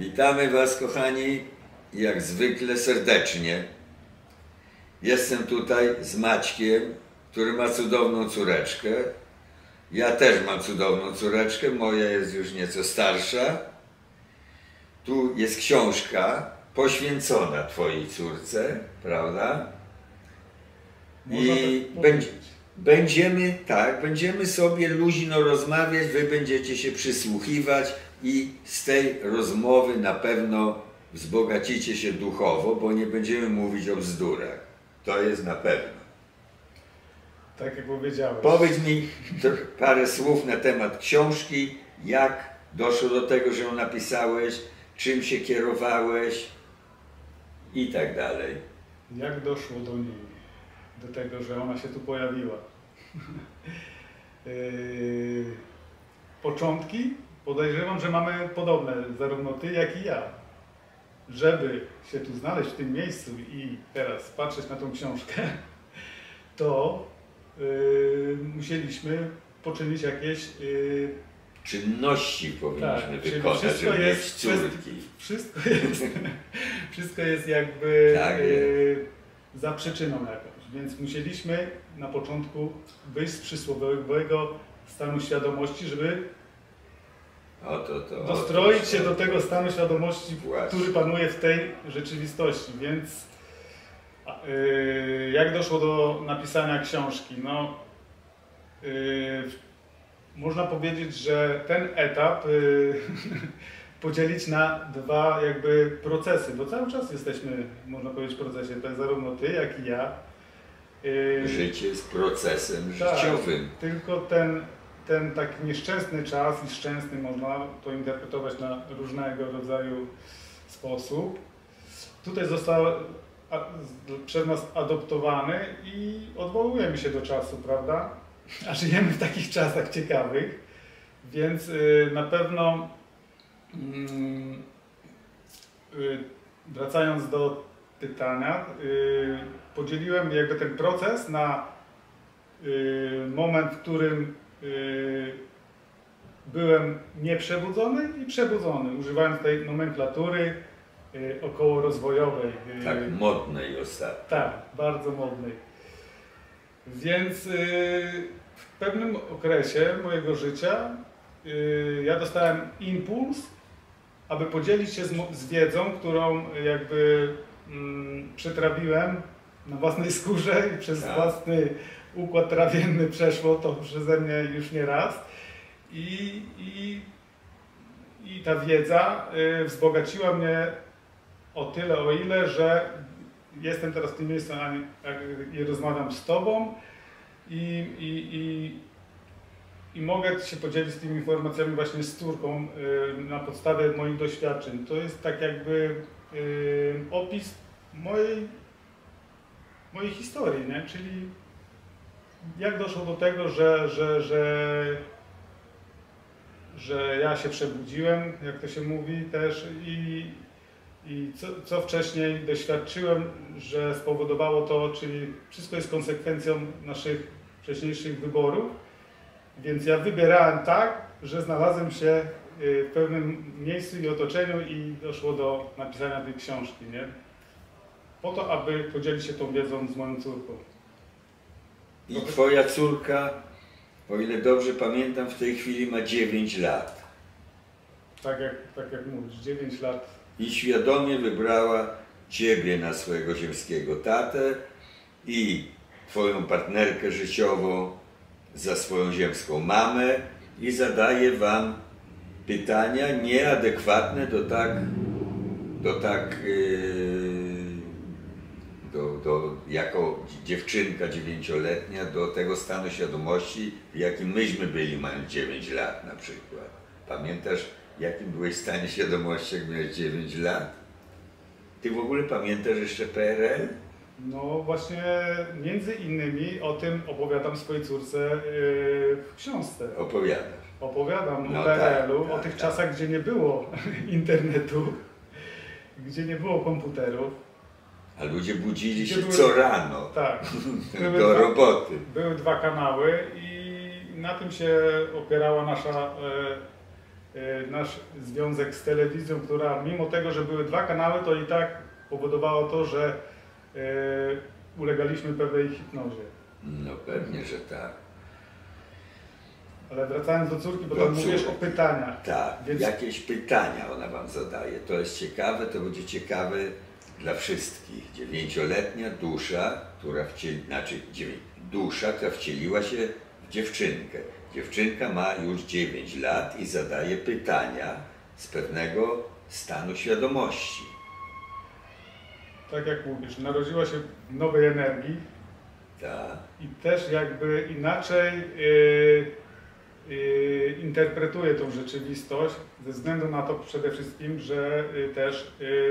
Witamy Was, kochani, jak zwykle serdecznie. Jestem tutaj z Maćkiem, który ma cudowną córeczkę. Ja też mam cudowną córeczkę, moja jest już nieco starsza. Tu jest książka poświęcona Twojej córce, prawda? I będziemy sobie luźno rozmawiać, Wy będziecie się przysłuchiwać i z tej rozmowy na pewno wzbogacicie się duchowo, bo nie będziemy mówić o bzdurach. To jest na pewno. Tak jak powiedziałeś. Powiedz mi parę słów na temat książki, jak doszło do tego, że ją napisałeś, czym się kierowałeś i tak dalej. Jak doszło do niej, do tego, że ona się tu pojawiła? Początki podejrzewam, że mamy podobne, zarówno ty, jak i ja. Żeby się tu znaleźć w tym miejscu i teraz patrzeć na tą książkę, to musieliśmy poczynić jakieś czynności powinniśmy wykonać, wszystko żeby jest, mieć córki. Wszystko jest jakby tak, za przyczyną jakąś. Więc musieliśmy na początku wyjść z przysłowiowego stanu świadomości, żeby dostroić się do tego stanu świadomości, który panuje w tej rzeczywistości. Więc jak doszło do napisania książki? No, można powiedzieć, że ten etap podzielić na dwa jakby procesy, bo cały czas jesteśmy, można powiedzieć, w procesie, to jest zarówno ty, jak i ja. Życie jest procesem tak, życiowym. Tylko ten taki nieszczęsny czas i szczęsny można to interpretować na różnego rodzaju sposób. Tutaj został przez nas adoptowany i odwołujemy się do czasu, prawda? A żyjemy w takich czasach ciekawych, więc na pewno wracając do pytania, podzieliłem jakby ten proces na moment, w którym byłem nieprzebudzony i przebudzony, używając tej nomenklatury okołorozwojowej. Tak, modnej ostatnio. Tak, bardzo modnej. Więc w pewnym okresie mojego życia ja dostałem impuls, aby podzielić się z wiedzą, którą jakby przetrawiłem na własnej skórze i przez własny układ trawienny przeszło to przeze mnie już nie raz. I ta wiedza wzbogaciła mnie o tyle, o ile, że jestem teraz w tym miejscu i rozmawiam z Tobą i mogę się podzielić tymi informacjami właśnie z córką na podstawie moich doświadczeń. To jest tak jakby opis mojej historii, nie? Czyli jak doszło do tego, że ja się przebudziłem, jak to się mówi też, i co wcześniej doświadczyłem, że spowodowało to, czyli wszystko jest konsekwencją naszych wcześniejszych wyborów, więc ja wybierałem tak, że znalazłem się w pewnym miejscu i otoczeniu i doszło do napisania tej książki, nie? Po to, aby podzielić się tą wiedzą z moją córką. I Twoja córka, o ile dobrze pamiętam, w tej chwili ma 9 lat. Tak jak mówisz, 9 lat. I świadomie wybrała Ciebie na swojego ziemskiego tatę i Twoją partnerkę życiową za swoją ziemską mamę i zadaje Wam pytania nieadekwatne jako dziewczynka 9-letnia do tego stanu świadomości, w jakim myśmy byli mając 9 lat na przykład. Pamiętasz, jakim byłeś w stanie świadomości, jak miałeś 9 lat? Ty w ogóle pamiętasz jeszcze PRL? No właśnie, między innymi o tym opowiadam swojej córce w książce. Opowiadasz? Opowiadam o PRL-u, o tych czasach, gdzie nie było internetu, gdzie nie było komputerów. A ludzie budzili się co rano do roboty. Były 2 kanały i na tym się opierała nasza nasz związek z telewizją, która mimo tego, że były 2 kanały, to i tak powodowało to, że ulegaliśmy pewnej hipnozie. No pewnie, że tak. Ale wracając do córki, bo Do tam mówisz o córki. pytaniach. Tak, Więc- jakieś pytania ona wam zadaje. To jest ciekawe, to będzie ciekawe dla wszystkich. 9-letnia dusza, która dusza, która wcieliła się w dziewczynkę. Dziewczynka ma już 9 lat i zadaje pytania z pewnego stanu świadomości. Tak jak mówisz, narodziła się w nowej energii Tak, i też jakby inaczej interpretuje tą rzeczywistość ze względu na to przede wszystkim, że też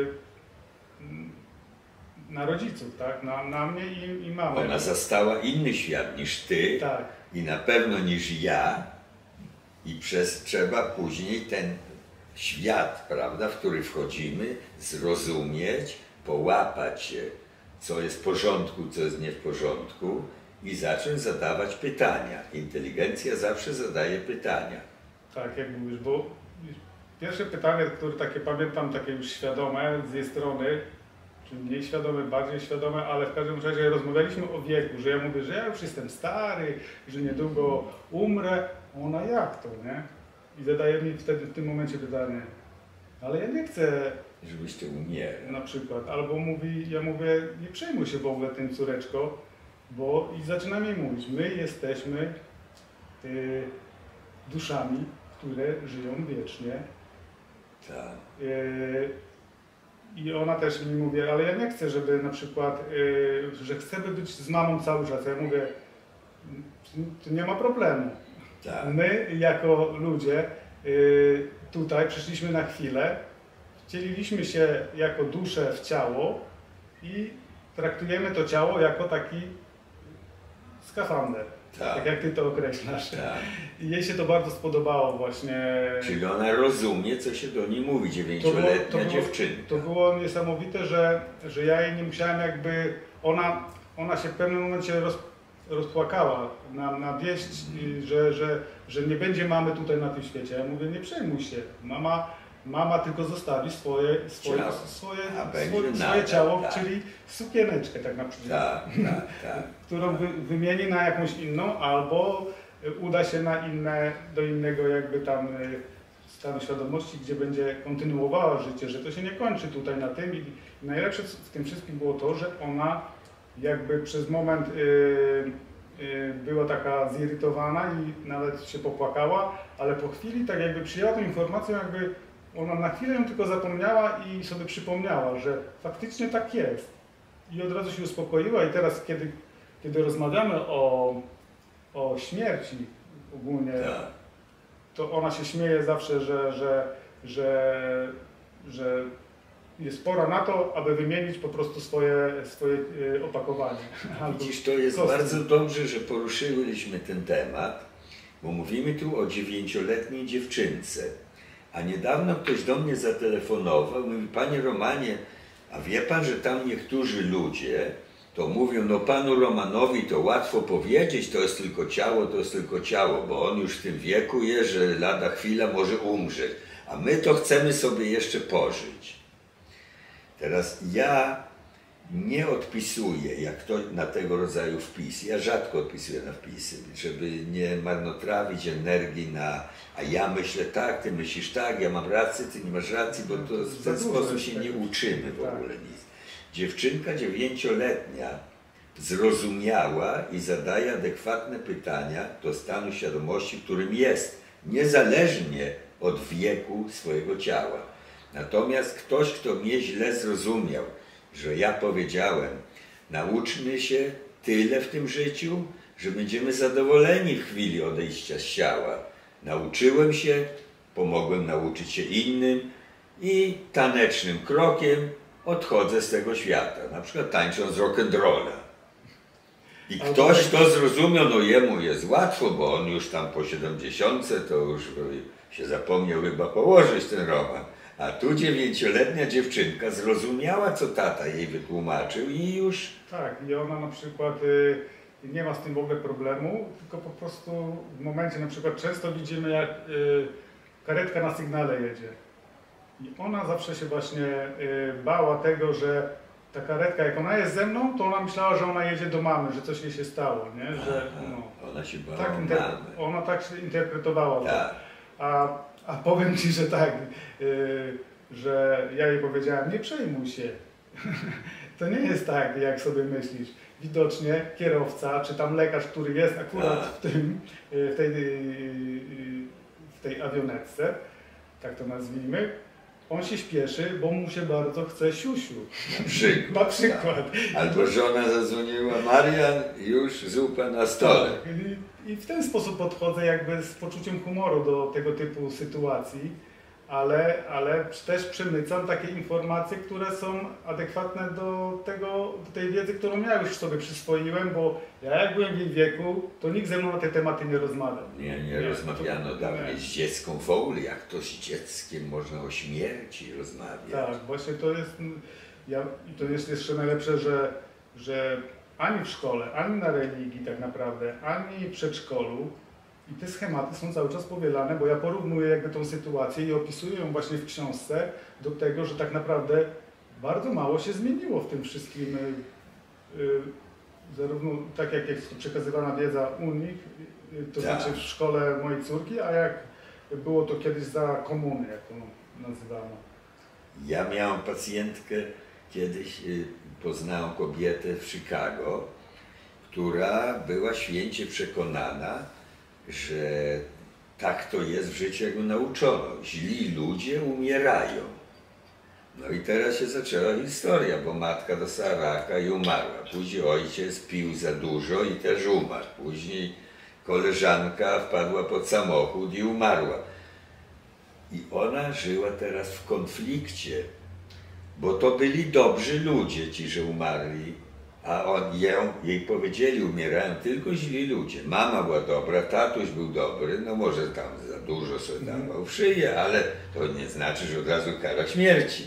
na rodziców, tak? Na mnie i mamę. ona zastała inny świat niż ty Tak, i na pewno niż ja i trzeba później ten świat, prawda, w który wchodzimy, zrozumieć, połapać się, co jest w porządku, co jest nie w porządku i zacząć zadawać pytania. Inteligencja zawsze zadaje pytania. tak jak mówisz, bo pierwsze pytanie, które takie pamiętam, takie już świadome z jej strony, czy mniej świadome, bardziej świadome, ale w każdym razie rozmawialiśmy o wieku, że ja mówię, że ja już jestem stary, że niedługo umrę. Ona jak to, nie? I zadaje mi wtedy w tym momencie pytanie, ale ja nie chcę Żebyś ty umierał. na przykład, albo mówi, ja mówię, nie przejmuj się w ogóle tym, córeczko, bo i zaczynam jej mówić, my jesteśmy duszami, które żyją wiecznie. Tak. I ona też mi mówi, ale ja nie chcę, żeby na przykład, że chcę być z mamą cały czas. Ja mówię, to nie ma problemu. Tak. My jako ludzie tutaj przyszliśmy na chwilę, wcieliliśmy się jako duszę w ciało i traktujemy to ciało jako taki skafander. Tak. Tak jak ty to określasz. Tak. I jej się to bardzo spodobało właśnie. Czyli ona rozumie, co się do niej mówi, 9-letnia dziewczynka. To było niesamowite, że ja jej nie musiałem jakby, ona się w pewnym momencie rozpłakała na wieść, że nie będzie mamy tutaj na tym świecie. Ja mówię, nie przejmuj się, mama tylko zostawi swoje ciało, tak. czyli sukieneczkę tak na przykład. Tak, tak, tak. Którą wymieni na jakąś inną, albo uda się do innego jakby tam stanu świadomości, gdzie będzie kontynuowała życie, że to się nie kończy tutaj na tym. I najlepsze w tym wszystkim było to, że ona jakby przez moment była taka zirytowana i nawet się popłakała, ale po chwili tak jakby przyjęła tę informację, jakby ona na chwilę ją tylko zapomniała i sobie przypomniała, że faktycznie tak jest. I od razu się uspokoiła i teraz kiedy rozmawiamy o śmierci ogólnie, Tak. to ona się śmieje zawsze, że jest pora na to, aby wymienić po prostu swoje opakowanie. Widzisz, to jest kostium. bardzo dobrze, że poruszyliśmy ten temat, bo mówimy tu o 9-letniej dziewczynce. A niedawno ktoś do mnie zatelefonował, mówi, panie Romanie, a wie pan, że tam niektórzy ludzie to mówią, no panu Romanowi to łatwo powiedzieć, to jest tylko ciało, bo on już w tym wieku jest, że lada chwila może umrzeć, a my to chcemy sobie jeszcze pożyć. Teraz ja nie odpisuję, jak to na tego rodzaju wpis. Ja rzadko odpisuję na wpisy, żeby nie marnotrawić energii na a ja myślę tak, ty myślisz tak, ja mam rację, ty nie masz racji, bo to w ten sposób się nie uczymy w ogóle nic. Dziewczynka 9-letnia zrozumiała i zadaje adekwatne pytania do stanu świadomości, w którym jest, niezależnie od wieku swojego ciała. Natomiast ktoś, kto mnie źle zrozumiał, że ja powiedziałem, nauczmy się tyle w tym życiu, że będziemy zadowoleni w chwili odejścia z ciała. Nauczyłem się, pomogłem nauczyć się innym i tanecznym krokiem odchodzę z tego świata. Na przykład tańcząc rock'n'rolla. I ktoś to zrozumiał, no jemu jest łatwo, bo on już tam po 70 to już się zapomniał chyba położyć ten roman. A tu 9-letnia dziewczynka zrozumiała, co tata jej wytłumaczył i już... Tak, i ona na przykład nie ma z tym w ogóle problemu, tylko po prostu w momencie na przykład często widzimy, jak karetka na sygnale jedzie. I ona zawsze się właśnie bała tego, że ta karetka, jak ona jest ze mną, to ona myślała, że ona jedzie do mamy, że coś jej się stało, nie? Że, no, ona się bała tak ona tak się interpretowała. Tak. A powiem Ci, że tak, że ja jej powiedziałem, nie przejmuj się. To nie jest tak, jak sobie myślisz. Widocznie kierowca, czy tam lekarz, który jest akurat w tej awionetce, tak to nazwijmy, on się śpieszy, bo mu się bardzo chce siusiu. Na przykład. Tak. Albo żona zadzwoniła, Marian, już zupa na stole. Tak. I w ten sposób podchodzę jakby z poczuciem humoru do tego typu sytuacji, ale też przemycam takie informacje, które są adekwatne do tej wiedzy, którą ja już sobie przyswoiłem, bo ja jak byłem w jej wieku, to nikt ze mną na te tematy nie rozmawiał. Nie rozmawiano dawniej z dziecką w ogóle, jak to z dzieckiem można o śmierci rozmawiać. Tak, właśnie to jest, i to jest jeszcze najlepsze, że ani w szkole, ani na religii tak naprawdę, ani w przedszkolu i te schematy są cały czas powielane, bo ja porównuję jakby tą sytuację i opisuję ją właśnie w książce do tego, że tak naprawdę bardzo mało się zmieniło w tym wszystkim, zarówno tak jak jest przekazywana wiedza u nich, to znaczy w szkole mojej córki, a jak było to kiedyś za komuny, jak to nazywano. Ja miałem pacjentkę, kiedyś poznałem kobietę w Chicago, która była święcie przekonana, że tak to jest w życiu, jak ją nauczono. Źli ludzie umierają. No i teraz się zaczęła historia, bo matka dostała raka i umarła. Później ojciec pił za dużo i też umarł. Później koleżanka wpadła pod samochód i umarła. I ona żyła teraz w konflikcie, bo to byli dobrzy ludzie, ci, że umarli. A jej powiedzieli, umierają tylko źli ludzie. Mama była dobra, tatuś był dobry, no może tam za dużo sobie dawał w szyję, ale to nie znaczy, że od razu kara śmierci.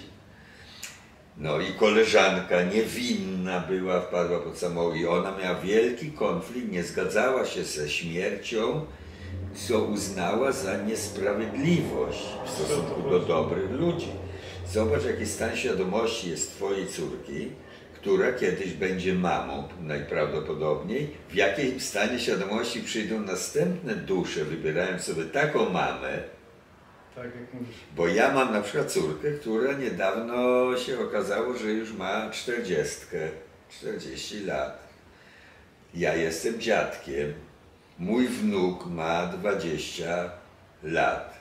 No i koleżanka niewinna była, wpadła pod samochód i ona miała wielki konflikt, nie zgadzała się ze śmiercią, co uznała za niesprawiedliwość w stosunku do dobrych ludzi. Zobacz, jaki stan świadomości jest twojej córki, która kiedyś będzie mamą najprawdopodobniej, w jakim stanie świadomości przyjdą następne dusze, wybierając sobie taką mamę. Tak, jak mówisz. Bo ja mam na przykład córkę, która niedawno się okazało, że już ma 40 lat. Ja jestem dziadkiem, mój wnuk ma 20 lat.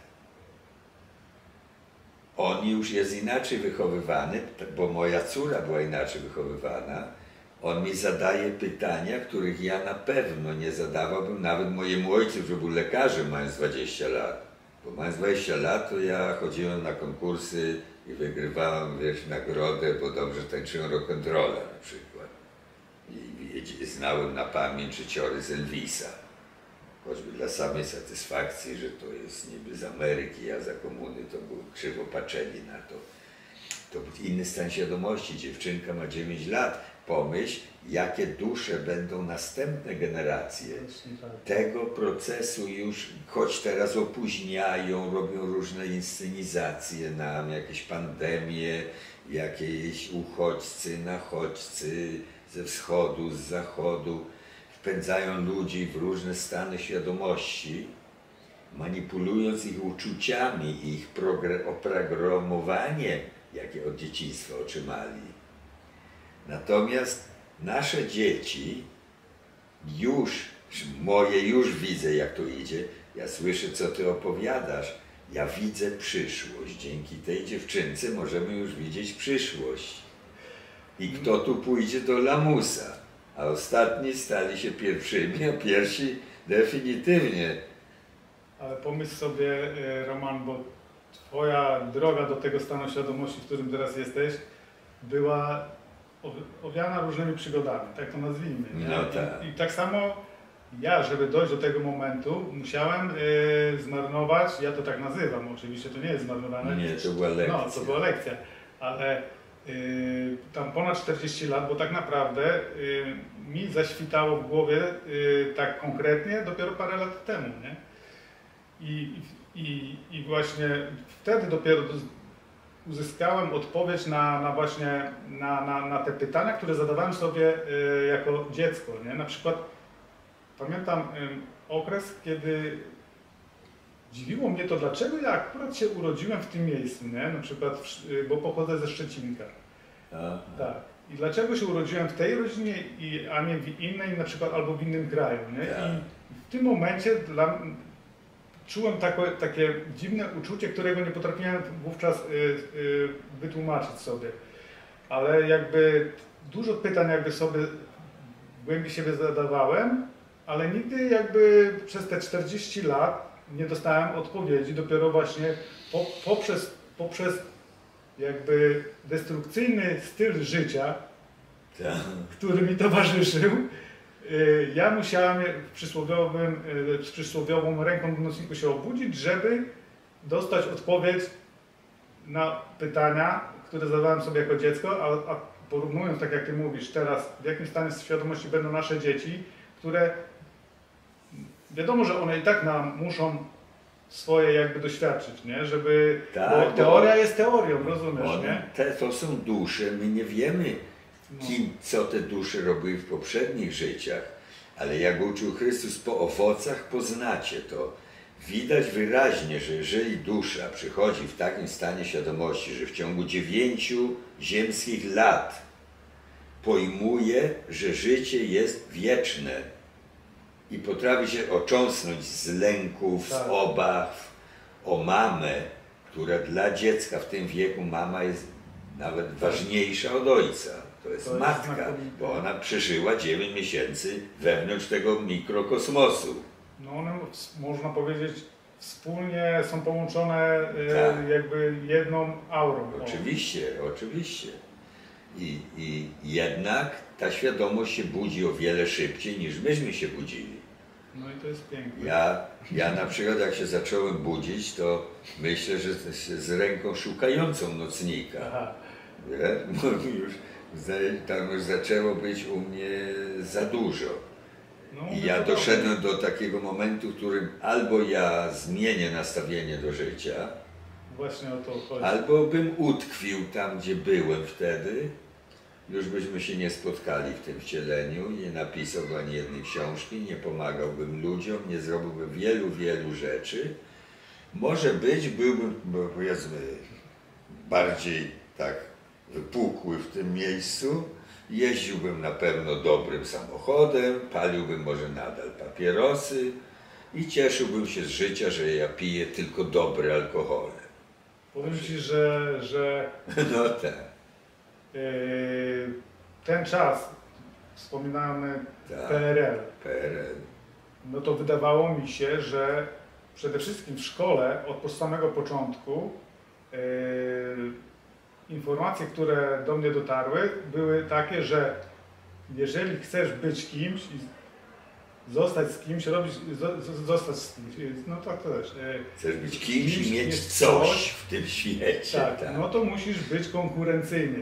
On już jest inaczej wychowywany, bo moja córa była inaczej wychowywana. On mi zadaje pytania, których ja na pewno nie zadawałbym nawet mojemu ojcu, który był lekarzem, mając 20 lat. Bo mając 20 lat, to ja chodziłem na konkursy i wygrywałem, nagrodę, bo dobrze tańczyłem rock'n'rolla na przykład. I znałem na pamięć życiory z Elvisa. Choćby dla samej satysfakcji, że to jest niby z Ameryki, a za komuny to był krzywo patrzeni na to. To był inny stan świadomości. Dziewczynka ma 9 lat. Pomyśl, jakie dusze będą następne generacje tego procesu już, choć teraz opóźniają, robią różne inscenizacje nam, jakieś pandemie, jakieś uchodźcy, nachodźcy ze wschodu, z zachodu. Wpędzają ludzi w różne stany świadomości, manipulując ich uczuciami, ich oprogramowaniem, jakie od dzieciństwa otrzymali. Natomiast nasze dzieci, moje już widzę, jak to idzie, ja słyszę, co ty opowiadasz, ja widzę przyszłość. Dzięki tej dziewczynce możemy już widzieć przyszłość. I kto tu pójdzie do lamusa? A ostatni stali się pierwszymi, a pierwsi definitywnie. Ale pomyśl sobie, Roman, bo twoja droga do tego stanu świadomości, w którym teraz jesteś, była owiana różnymi przygodami, tak to nazwijmy. No tak. I tak samo ja, żeby dojść do tego momentu, musiałem zmarnować, ja to tak nazywam, oczywiście to nie jest zmarnowane. Nie, to była lekcja. No, to była lekcja, ale tam ponad 40 lat, bo tak naprawdę mi zaświtało w głowie tak konkretnie dopiero parę lat temu, nie? I właśnie wtedy dopiero uzyskałem odpowiedź na te pytania, które zadawałem sobie jako dziecko. Nie? Na przykład pamiętam okres, kiedy dziwiło mnie to, dlaczego ja akurat się urodziłem w tym miejscu, nie? Na przykład, bo pochodzę ze Szczecinka. Tak. I dlaczego się urodziłem w tej rodzinie, a nie w innej, na przykład albo w innym kraju. Nie? I w tym momencie czułem takie dziwne uczucie, którego nie potrafiłem wówczas wytłumaczyć sobie. Ale jakby dużo pytań sobie w głębi siebie zadawałem, ale nigdy jakby przez te 40 lat nie dostałem odpowiedzi. Dopiero właśnie poprzez jakby destrukcyjny styl życia, który mi towarzyszył, ja musiałem z przysłowiową ręką w nocniku się obudzić, żeby dostać odpowiedź na pytania, które zadawałem sobie jako dziecko, a porównując, tak jak ty mówisz teraz, w jakim stanie świadomości będą nasze dzieci, które wiadomo, że one i tak muszą swoje jakby doświadczyć, nie? Żeby, bo teoria jest teorią, rozumiesz, nie? To są dusze, my nie wiemy, co te dusze robiły w poprzednich życiach, ale jak uczył Chrystus, po owocach poznacie to. Widać wyraźnie, że jeżeli dusza przychodzi w takim stanie świadomości, że w ciągu 9 ziemskich lat pojmuje, że życie jest wieczne i potrafi się ocząsnąć z lęków, z obaw o mamę, która dla dziecka w tym wieku mama jest nawet ważniejsza od ojca. To jest matka, bo ona przeżyła 9 miesięcy wewnątrz tego mikrokosmosu. No one, można powiedzieć, wspólnie są połączone jakby jedną aurą. Oczywiście, oczywiście. I jednak ta świadomość się budzi o wiele szybciej niż myśmy się budzili. No i to jest piękne. Ja na przykład jak się zacząłem budzić, to myślę, że z ręką szukającą nocnika. Aha. Bo tam już zaczęło być u mnie za dużo. I ja doszedłem do takiego momentu, w którym albo ja zmienię nastawienie do życia, właśnie o to chodzi, albo bym utkwił tam, gdzie byłem wtedy, już byśmy się nie spotkali w tym wcieleniu, nie napisałbym ani jednej książki, nie pomagałbym ludziom, nie zrobiłbym wielu rzeczy. Może być, byłbym, powiedzmy, bardziej tak wypukły w tym miejscu, jeździłbym na pewno dobrym samochodem, paliłbym może nadal papierosy i cieszyłbym się z życia, że ja piję tylko dobre alkohole. Powiem Ci, że no tak. Ten czas, wspominany PRL, no to wydawało mi się, że przede wszystkim w szkole od samego początku informacje, które do mnie dotarły, były takie, że jeżeli chcesz być kimś i zostać z kimś, zostać z kimś, no tak też. Chcesz być kimś i mieć coś w tym świecie. Tak, no to musisz być konkurencyjny.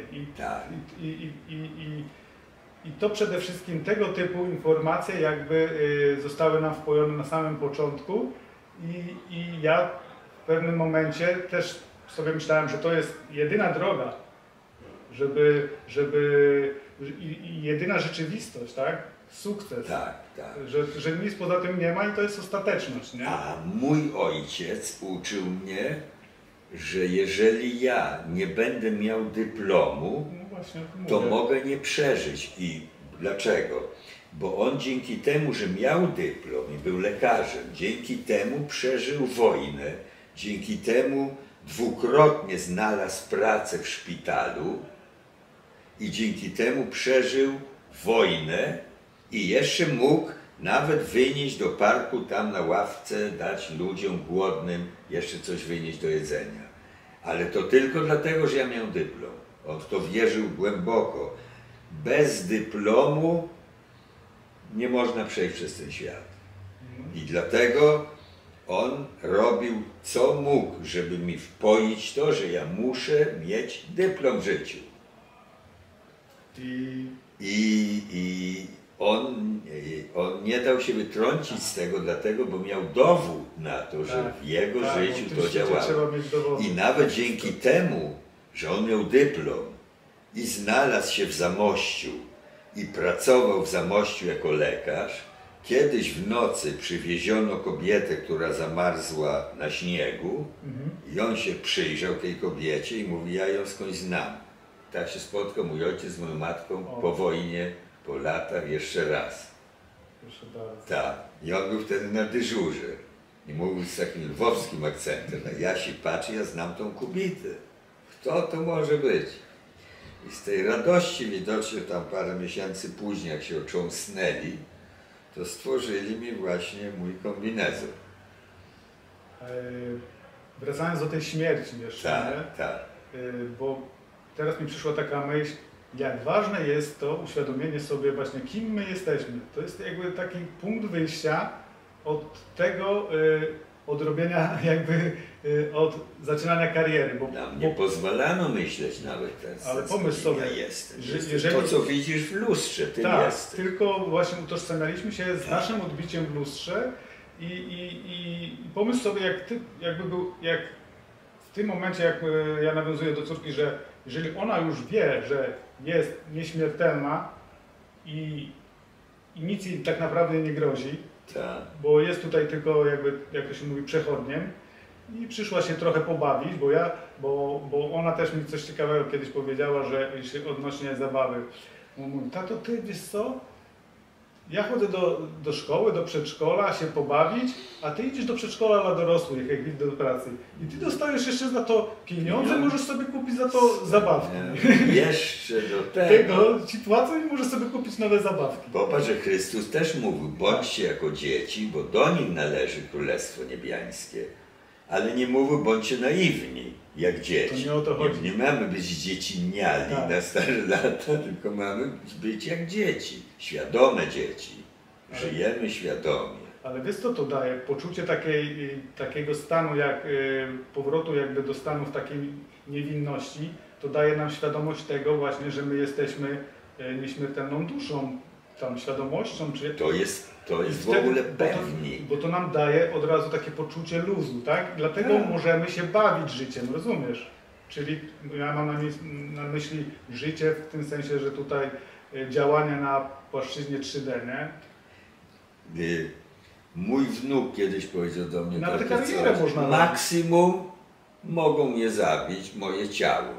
I to przede wszystkim tego typu informacje jakby zostały nam wpojone na samym początku i ja w pewnym momencie też sobie myślałem, że to jest jedyna droga, i jedyna rzeczywistość, tak? Sukces. Tak. Że nic poza tym nie ma i to jest ostateczność, nie? A mój ojciec uczył mnie, że jeżeli ja nie będę miał dyplomu, no właśnie, to mogę nie przeżyć. I dlaczego? Bo on dzięki temu, że miał dyplom i był lekarzem, dzięki temu przeżył wojnę, dzięki temu dwukrotnie znalazł pracę w szpitalu i dzięki temu przeżył wojnę i jeszcze mógł nawet wynieść do parku, tam na ławce, dać ludziom głodnym jeszcze coś wynieść do jedzenia. Ale to tylko dlatego, że ja miałem dyplom. On w to wierzył głęboko. Bez dyplomu nie można przejść przez ten świat. I dlatego on robił co mógł, żeby mi wpoić to, że ja muszę mieć dyplom w życiu. I on nie dał się wytrącić z tego dlatego, bo miał dowód na to, że w jego życiu to działało. I nawet dzięki temu, że on miał dyplom i znalazł się w Zamościu i pracował w Zamościu jako lekarz, kiedyś w nocy przywieziono kobietę, która zamarzła na śniegu i on się przyjrzał tej kobiecie i mówi, ja ją skądś znam. Tak się spotkał mój ojciec z moją matką po wojnie, po latach jeszcze raz. Proszę bardzo. Tak. I on był wtedy na dyżurze. I mówił z takim lwowskim akcentem. No ja się patrzę, ja znam tą kobietę. Kto to może być? I z tej radości widocznie tam parę miesięcy później, jak się otrząsnęli, to stworzyli mi właśnie mój kombinezon. Wracając do tej śmierci jeszcze, tak, tak. Bo teraz mi przyszła taka myśl, jak ważne jest to uświadomienie sobie właśnie, kim my jesteśmy. To jest jakby taki punkt wyjścia od tego, od robienia jakby, od zaczynania kariery. Nam nie pozwalano myśleć nawet teraz, ale pomyśl sobie, ja jestem. że jeżeli, to co widzisz w lustrze, ty tak, jesteś. tylko właśnie utożsamialiśmy się z naszym odbiciem w lustrze i pomyśl sobie, jak w tym momencie, jak ja nawiązuję do córki, że jeżeli ona już wie, że jest nieśmiertelna i nic jej tak naprawdę nie grozi, tak, bo jest tutaj tylko jakby, jak to się mówi, przechodniem i przyszła się trochę pobawić, bo ona też mi coś ciekawego kiedyś powiedziała, że odnośnie zabawy. Mówi, tato, ty wiesz co? Ja chodzę do szkoły, do przedszkola się pobawić, a ty idziesz do przedszkola dla dorosłych, jak idziesz do pracy. I ty dostajesz jeszcze za to pieniądze, możesz sobie kupić za to zabawki. Jeszcze do tego ci płacą i możesz sobie kupić nowe zabawki. Popatrz, że Chrystus też mówił, bądźcie jako dzieci, bo do nich należy Królestwo Niebiańskie. Ale nie mówił, bądźcie naiwni, jak dzieci. To nie o to chodzi. Nie mamy być dziecinniali na stare lata, tylko mamy być jak dzieci. Świadome dzieci. Żyjemy świadomie. Ale wiesz co to daje? Poczucie takiego stanu, jak powrotu jakby do stanów takiej niewinności, to daje nam świadomość tego właśnie, że my jesteśmy nieśmiertelną duszą, tam świadomością. To jest w ogóle pewni. Bo to nam daje od razu takie poczucie luzu, tak? Dlatego możemy się bawić życiem, rozumiesz? Czyli ja mam na myśli życie w tym sensie, że tutaj działania na płaszczyźnie 3D, nie? Mój wnuk kiedyś powiedział do mnie, na tę karierę można maksimum mogą mnie zabić moje ciało.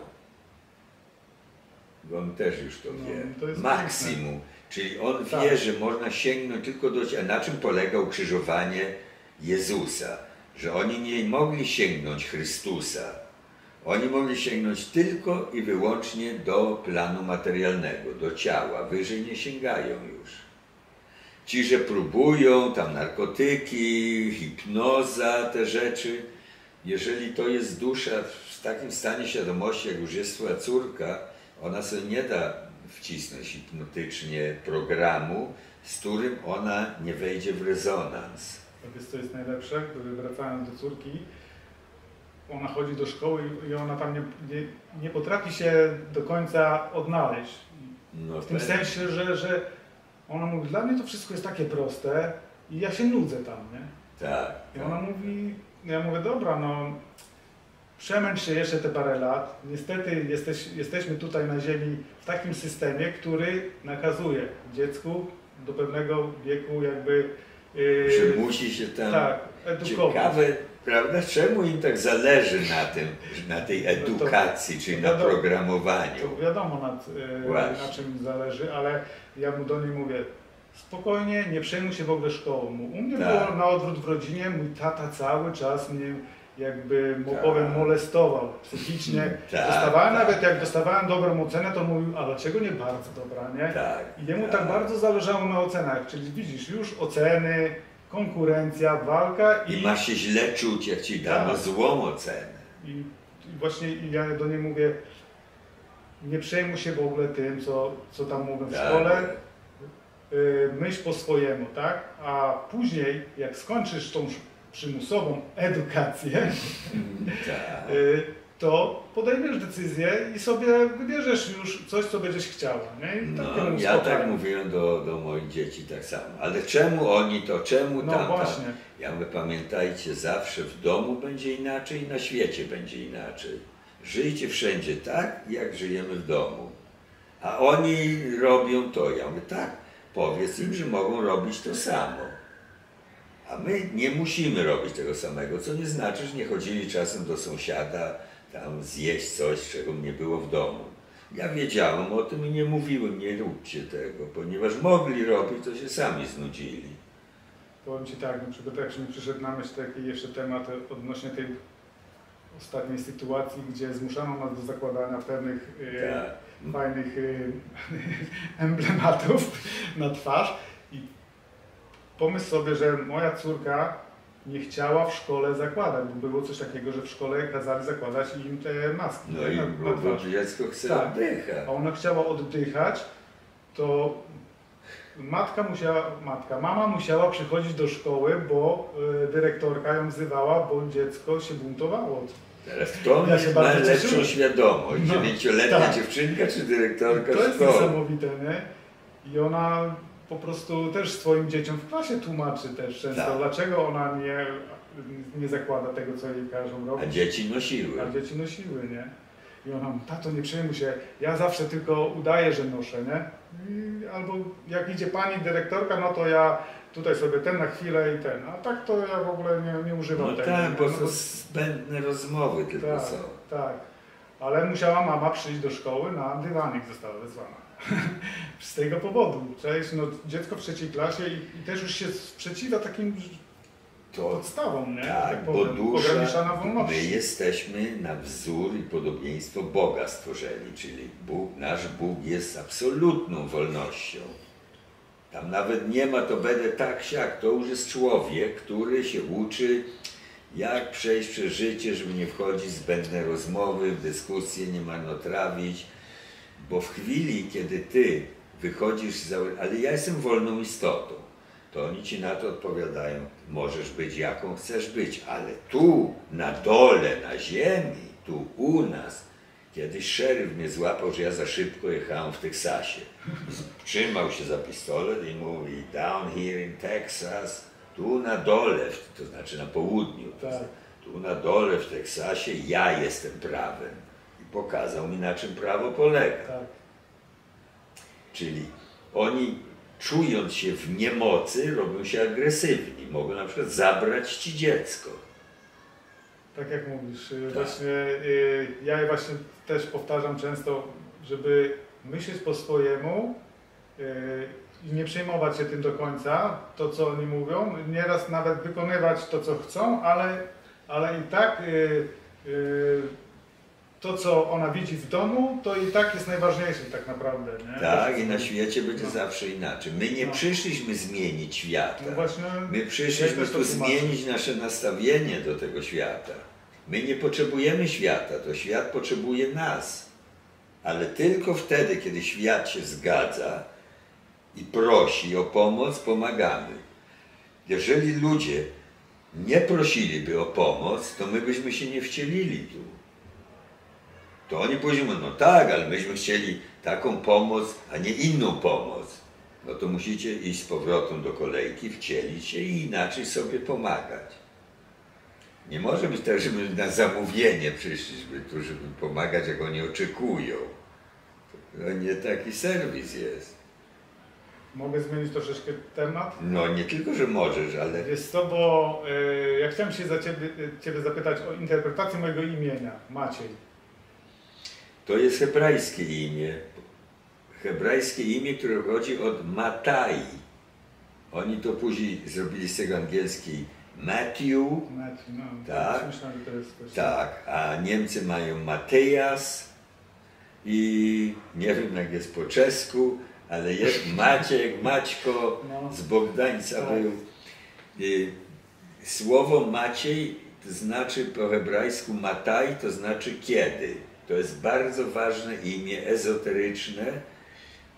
Bo on też już to wie. Maksimum. Piękne. Czyli on wie, że można sięgnąć tylko do... A na czym polega ukrzyżowanie Jezusa? Że oni nie mogli sięgnąć Chrystusa. Oni mogli sięgnąć tylko i wyłącznie do planu materialnego, do ciała. Wyżej nie sięgają już. Ci, że próbują, tam narkotyki, hipnoza, te rzeczy. Jeżeli to jest dusza w takim stanie świadomości, jak już jest twoja córka, ona sobie nie da wcisnąć hipnotycznie programu, z którym ona nie wejdzie w rezonans. Wiesz, co jest najlepsze? Wracając do córki, ona chodzi do szkoły i ona tam nie potrafi się do końca odnaleźć. No w tym sensie, że ona mówi, dla mnie to wszystko jest takie proste i ja się nudzę tam, nie? Tak. I ona mówi, ja mówię, dobra, no przemęcz się jeszcze te parę lat. Niestety jesteśmy tutaj na ziemi w takim systemie, który nakazuje dziecku do pewnego wieku jakby... że musi się tam... Tak, edukować. Ciekawe, prawda? Czemu im tak zależy na tej edukacji, czyli na programowaniu? To wiadomo na czym zależy, ale ja mu do niej mówię, spokojnie, nie przejmuj się w ogóle szkołą. U mnie było na odwrót w rodzinie, mój tata cały czas mnie jakby powiem molestował psychicznie. Nawet jak dostawałem dobrą ocenę, to mówił, a dlaczego nie bardzo dobra, nie? I jemu tak bardzo zależało na ocenach, czyli widzisz, już oceny, konkurencja, walka i masz się źle czuć, jak ci dano złą ocenę. I właśnie ja do niej mówię, nie przejmuj się w ogóle tym, co tam mówię w szkole, myśl po swojemu, tak? A później, jak skończysz tą przymusową edukację, to podejmiesz decyzję i sobie wybierzesz już coś, co będziesz chciała. Nie? I tak No, ja tak mówiłem do moich dzieci tak samo. Ale czemu oni to, czemu No tamta? właśnie. Ja mówię, pamiętajcie, zawsze w domu będzie inaczej, na świecie będzie inaczej. Żyjcie wszędzie tak, jak żyjemy w domu. A oni robią to. Ja mówię, tak, powiedz im, że mogą robić to samo. A my nie musimy robić tego samego, co nie znaczy, że nie chodzili czasem do sąsiada tam zjeść coś, czego nie było w domu. Ja wiedziałem o tym i nie mówiłem, nie róbcie tego, ponieważ mogli robić, to się sami znudzili. Powiem Ci tak, na przykład jak mi przyszedł na myśl taki jeszcze temat odnośnie tej ostatniej sytuacji, gdzie zmuszano nas do zakładania pewnych fajnych emblematów na twarz i pomyśl sobie, że moja córka nie chciała w szkole zakładać, bo było coś takiego, że w szkole kazali zakładać im te maski. No i bo dziecko chce oddychać. A ona chciała oddychać, to mama musiała przychodzić do szkoły, bo dyrektorka ją wzywała, bo dziecko się buntowało. Teraz kto ma lepszą świadomość? 9-letnia dziewczynka czy dyrektorka szkoły? To jest niesamowite, nie? I ona po prostu też swoim dzieciom w klasie tłumaczy też często, dlaczego ona nie zakłada tego, co jej każą robić. A dzieci nosiły. Nie? I ona, tato, nie przejmuj się, ja zawsze tylko udaję, że noszę, nie? Albo jak idzie pani dyrektorka, no to ja tutaj sobie ten na chwilę i ten, a tak to ja w ogóle nie używam tego. Tak, bo to zbędne rozmowy tylko są. Tak, ale musiała mama przyjść do szkoły, na dywanik została wezwana. Z tego powodu. Cześć, no, dziecko w 3. klasie i też już się sprzeciwia takim podstawom, nie? Tak, bo dusza, my jesteśmy na wzór i podobieństwo Boga stworzeni, czyli nasz Bóg jest absolutną wolnością. Tam nawet nie ma to będę tak siak, to już jest człowiek, który się uczy, jak przejść przez życie, żeby nie wchodzić w zbędne rozmowy, w dyskusje, nie marnotrawić, bo w chwili, kiedy ty wychodzisz, ale ja jestem wolną istotą, to oni ci na to odpowiadają, możesz być jaką chcesz być, ale tu, na dole, na ziemi, tu u nas, kiedyś szeryf mnie złapał, że ja za szybko jechałem w Teksasie. Trzymał się za pistolet i mówi, down here in Texas, tu na dole, to znaczy na południu, tu na dole w Teksasie ja jestem prawem. I pokazał mi, na czym prawo polega. Czyli oni, czując się w niemocy, robią się agresywni. Mogą na przykład zabrać ci dziecko. Tak jak mówisz, właśnie ja właśnie też powtarzam często, żeby myśleć po swojemu i nie przejmować się tym do końca, to co oni mówią, nieraz nawet wykonywać to co chcą, ale i tak to co ona widzi w domu, to i tak jest najważniejsze tak naprawdę. Nie? Tak, i na świecie będzie zawsze inaczej. My nie przyszliśmy zmienić świata. My przyszliśmy tu zmienić nasze nastawienie do tego świata. My nie potrzebujemy świata, to świat potrzebuje nas. Ale tylko wtedy, kiedy świat się zgadza i prosi o pomoc, pomagamy. Jeżeli ludzie nie prosiliby o pomoc, to my byśmy się nie wcielili tu. To oni powiedzą, no tak, ale myśmy chcieli taką pomoc, a nie inną pomoc. No to musicie iść z powrotem do kolejki, wcielić się i inaczej sobie pomagać. Nie może być tak, żeby na zamówienie przyszliśmy tu, żeby pomagać, jak oni oczekują. To nie taki serwis jest. Mogę zmienić troszeczkę temat? No nie tylko, że możesz, ale... Wiesz co, bo ja chciałem się Ciebie zapytać o interpretację mojego imienia, Maciej. To jest hebrajskie imię. Hebrajskie imię, które pochodzi od Matai. Oni to później zrobili z tego angielski Matthew. No, tak, myślałem, że to jest coś. Tak, a Niemcy mają Matejas i nie wiem jak jest po czesku, ale jest Maciek, Maćko, z Bogdańca był. Słowo Maciej to znaczy po hebrajsku Mataj, to znaczy kiedy. To jest bardzo ważne imię ezoteryczne,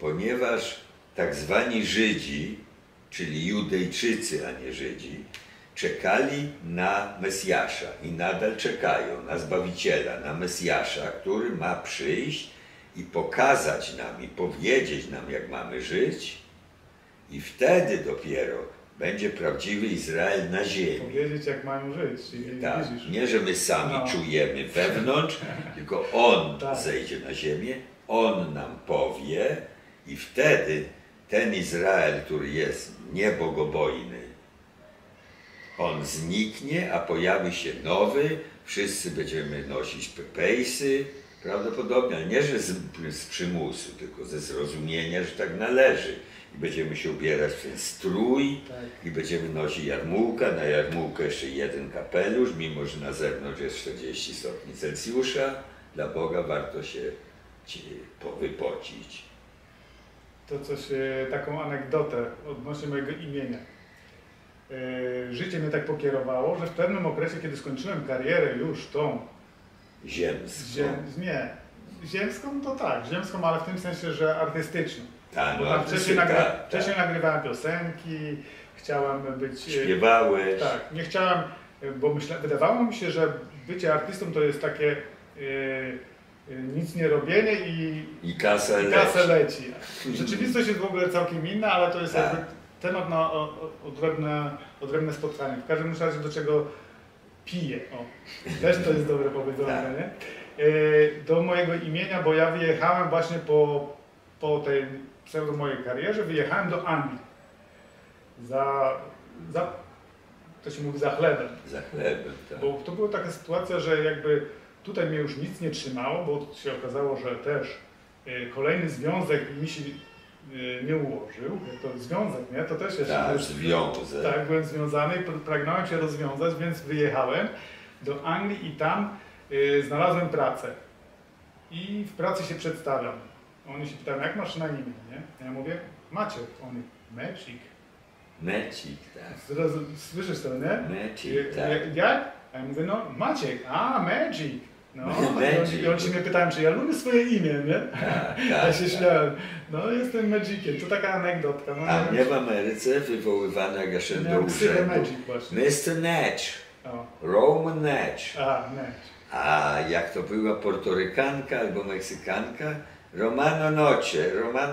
ponieważ tak zwani Żydzi, czyli Judejczycy, a nie Żydzi, czekali na Mesjasza i nadal czekają na Zbawiciela, na Mesjasza, który ma przyjść i pokazać nam i powiedzieć nam, jak mamy żyć, i wtedy dopiero będzie prawdziwy Izrael na ziemi. Powiedzieć, jak mają żyć. Tak, nie, że my sami czujemy wewnątrz, tylko On zejdzie na ziemię, On nam powie i wtedy ten Izrael, który jest niebogobojny, on zniknie, a pojawi się nowy, wszyscy będziemy nosić pejsy, prawdopodobnie, ale nie, że z przymusu, tylko ze zrozumienia, że tak należy. I będziemy się ubierać w ten strój i będziemy nosić jarmułkę, na jarmułkę jeszcze jeden kapelusz, mimo że na zewnątrz jest 40 stopni Celsjusza. Dla Boga warto się wypocić. To coś, taką anegdotę odnośnie mojego imienia. Życie mnie tak pokierowało, że w pewnym okresie, kiedy skończyłem karierę już tą ziemską. Ziemską to tak, ziemską, ale w tym sensie, że artystyczną. Tak, bo tam wcześniej nagrywałem piosenki, chciałem być... Śpiewałeś. Tak, nie chciałem, bo wydawało mi się, że bycie artystą to jest takie nic nie robienie i kasa leci. Rzeczywistość jest w ogóle całkiem inna, ale to jest jakby temat na odrębne spotkanie. W każdym razie do czego piję. O, też to jest dobre powiedzenie, nie? Do mojego imienia, bo ja wyjechałem właśnie po tej pseudo mojej karierze, wyjechałem do Anglii. To się mówi za chlebem. Za chlebem, tak. Bo to była taka sytuacja, że jakby tutaj mnie już nic nie trzymało, bo się okazało, że też kolejny związek mi się nie ułożył. To związek, nie? To też jest... Tak, związek. Tak, byłem związany, pragnąłem się rozwiązać, więc wyjechałem do Anglii i tam znalazłem pracę. I w pracy się przedstawiam. Oni się pytają, jak masz na imię, nie? Ja mówię, Maciek. Oni, Magic. Magic, tak. Słyszysz to, nie? Magic, tak. Jak? A ja mówię, no Maciek, Magic. No, i oni się mnie pytają, czy ja lubię swoje imię, nie? Tak, ja się śmiałem. No, jestem Magiciem. To taka anegdotka. No, a mnie w Ameryce wywoływana jak ja szedłem do urzędu. Mr. Natch. Roman Natch. Natch. A jak to była Portorykanka albo Meksykanka? Romano Noche.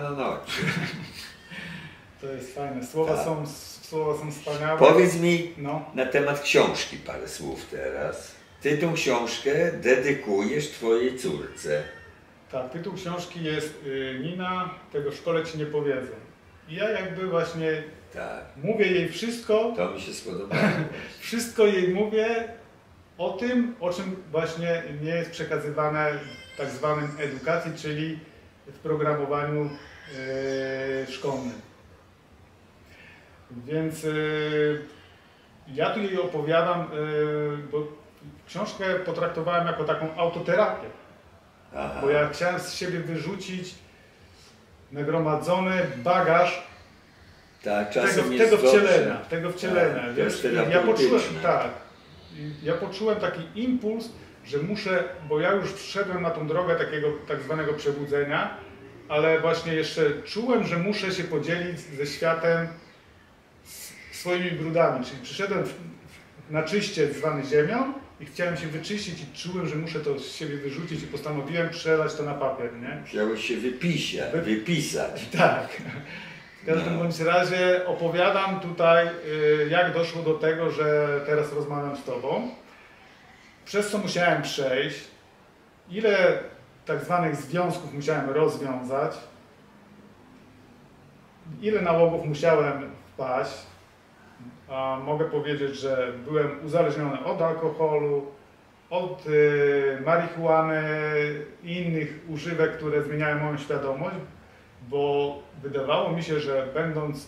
To jest fajne. Słowa są wspaniałe. Powiedz mi na temat książki parę słów teraz. Ty tą książkę dedykujesz twojej córce. Tak, tytuł książki jest Nina, tego w szkole ci nie powiedzą. I ja jakby właśnie mówię jej wszystko. To mi się spodobało. Wszystko jej mówię o tym, o czym właśnie nie jest przekazywane w tak zwanym edukacji, czyli w programowaniu szkolnym. Więc ja tu jej opowiadam, bo książkę potraktowałem jako taką autoterapię. Aha. Bo ja chciałem z siebie wyrzucić nagromadzony bagaż tego wcielenia. Wiesz, ja poczułem taki impuls, że muszę, bo ja już wszedłem na tą drogę takiego tak zwanego przebudzenia, ale właśnie jeszcze czułem, że muszę się podzielić ze światem swoimi brudami, czyli przyszedłem na czyście zwany ziemią i chciałem się wyczyścić i czułem, że muszę to z siebie wyrzucić i postanowiłem przelać to na papier, nie? Chciałeś się wypisać. Tak. W każdym bądź razie opowiadam tutaj, jak doszło do tego, że teraz rozmawiam z Tobą, przez co musiałem przejść, ile tak zwanych związków musiałem rozwiązać, ile nałogów musiałem wpaść. A mogę powiedzieć, że byłem uzależniony od alkoholu, od marihuany i innych używek, które zmieniają moją świadomość, bo wydawało mi się, że będąc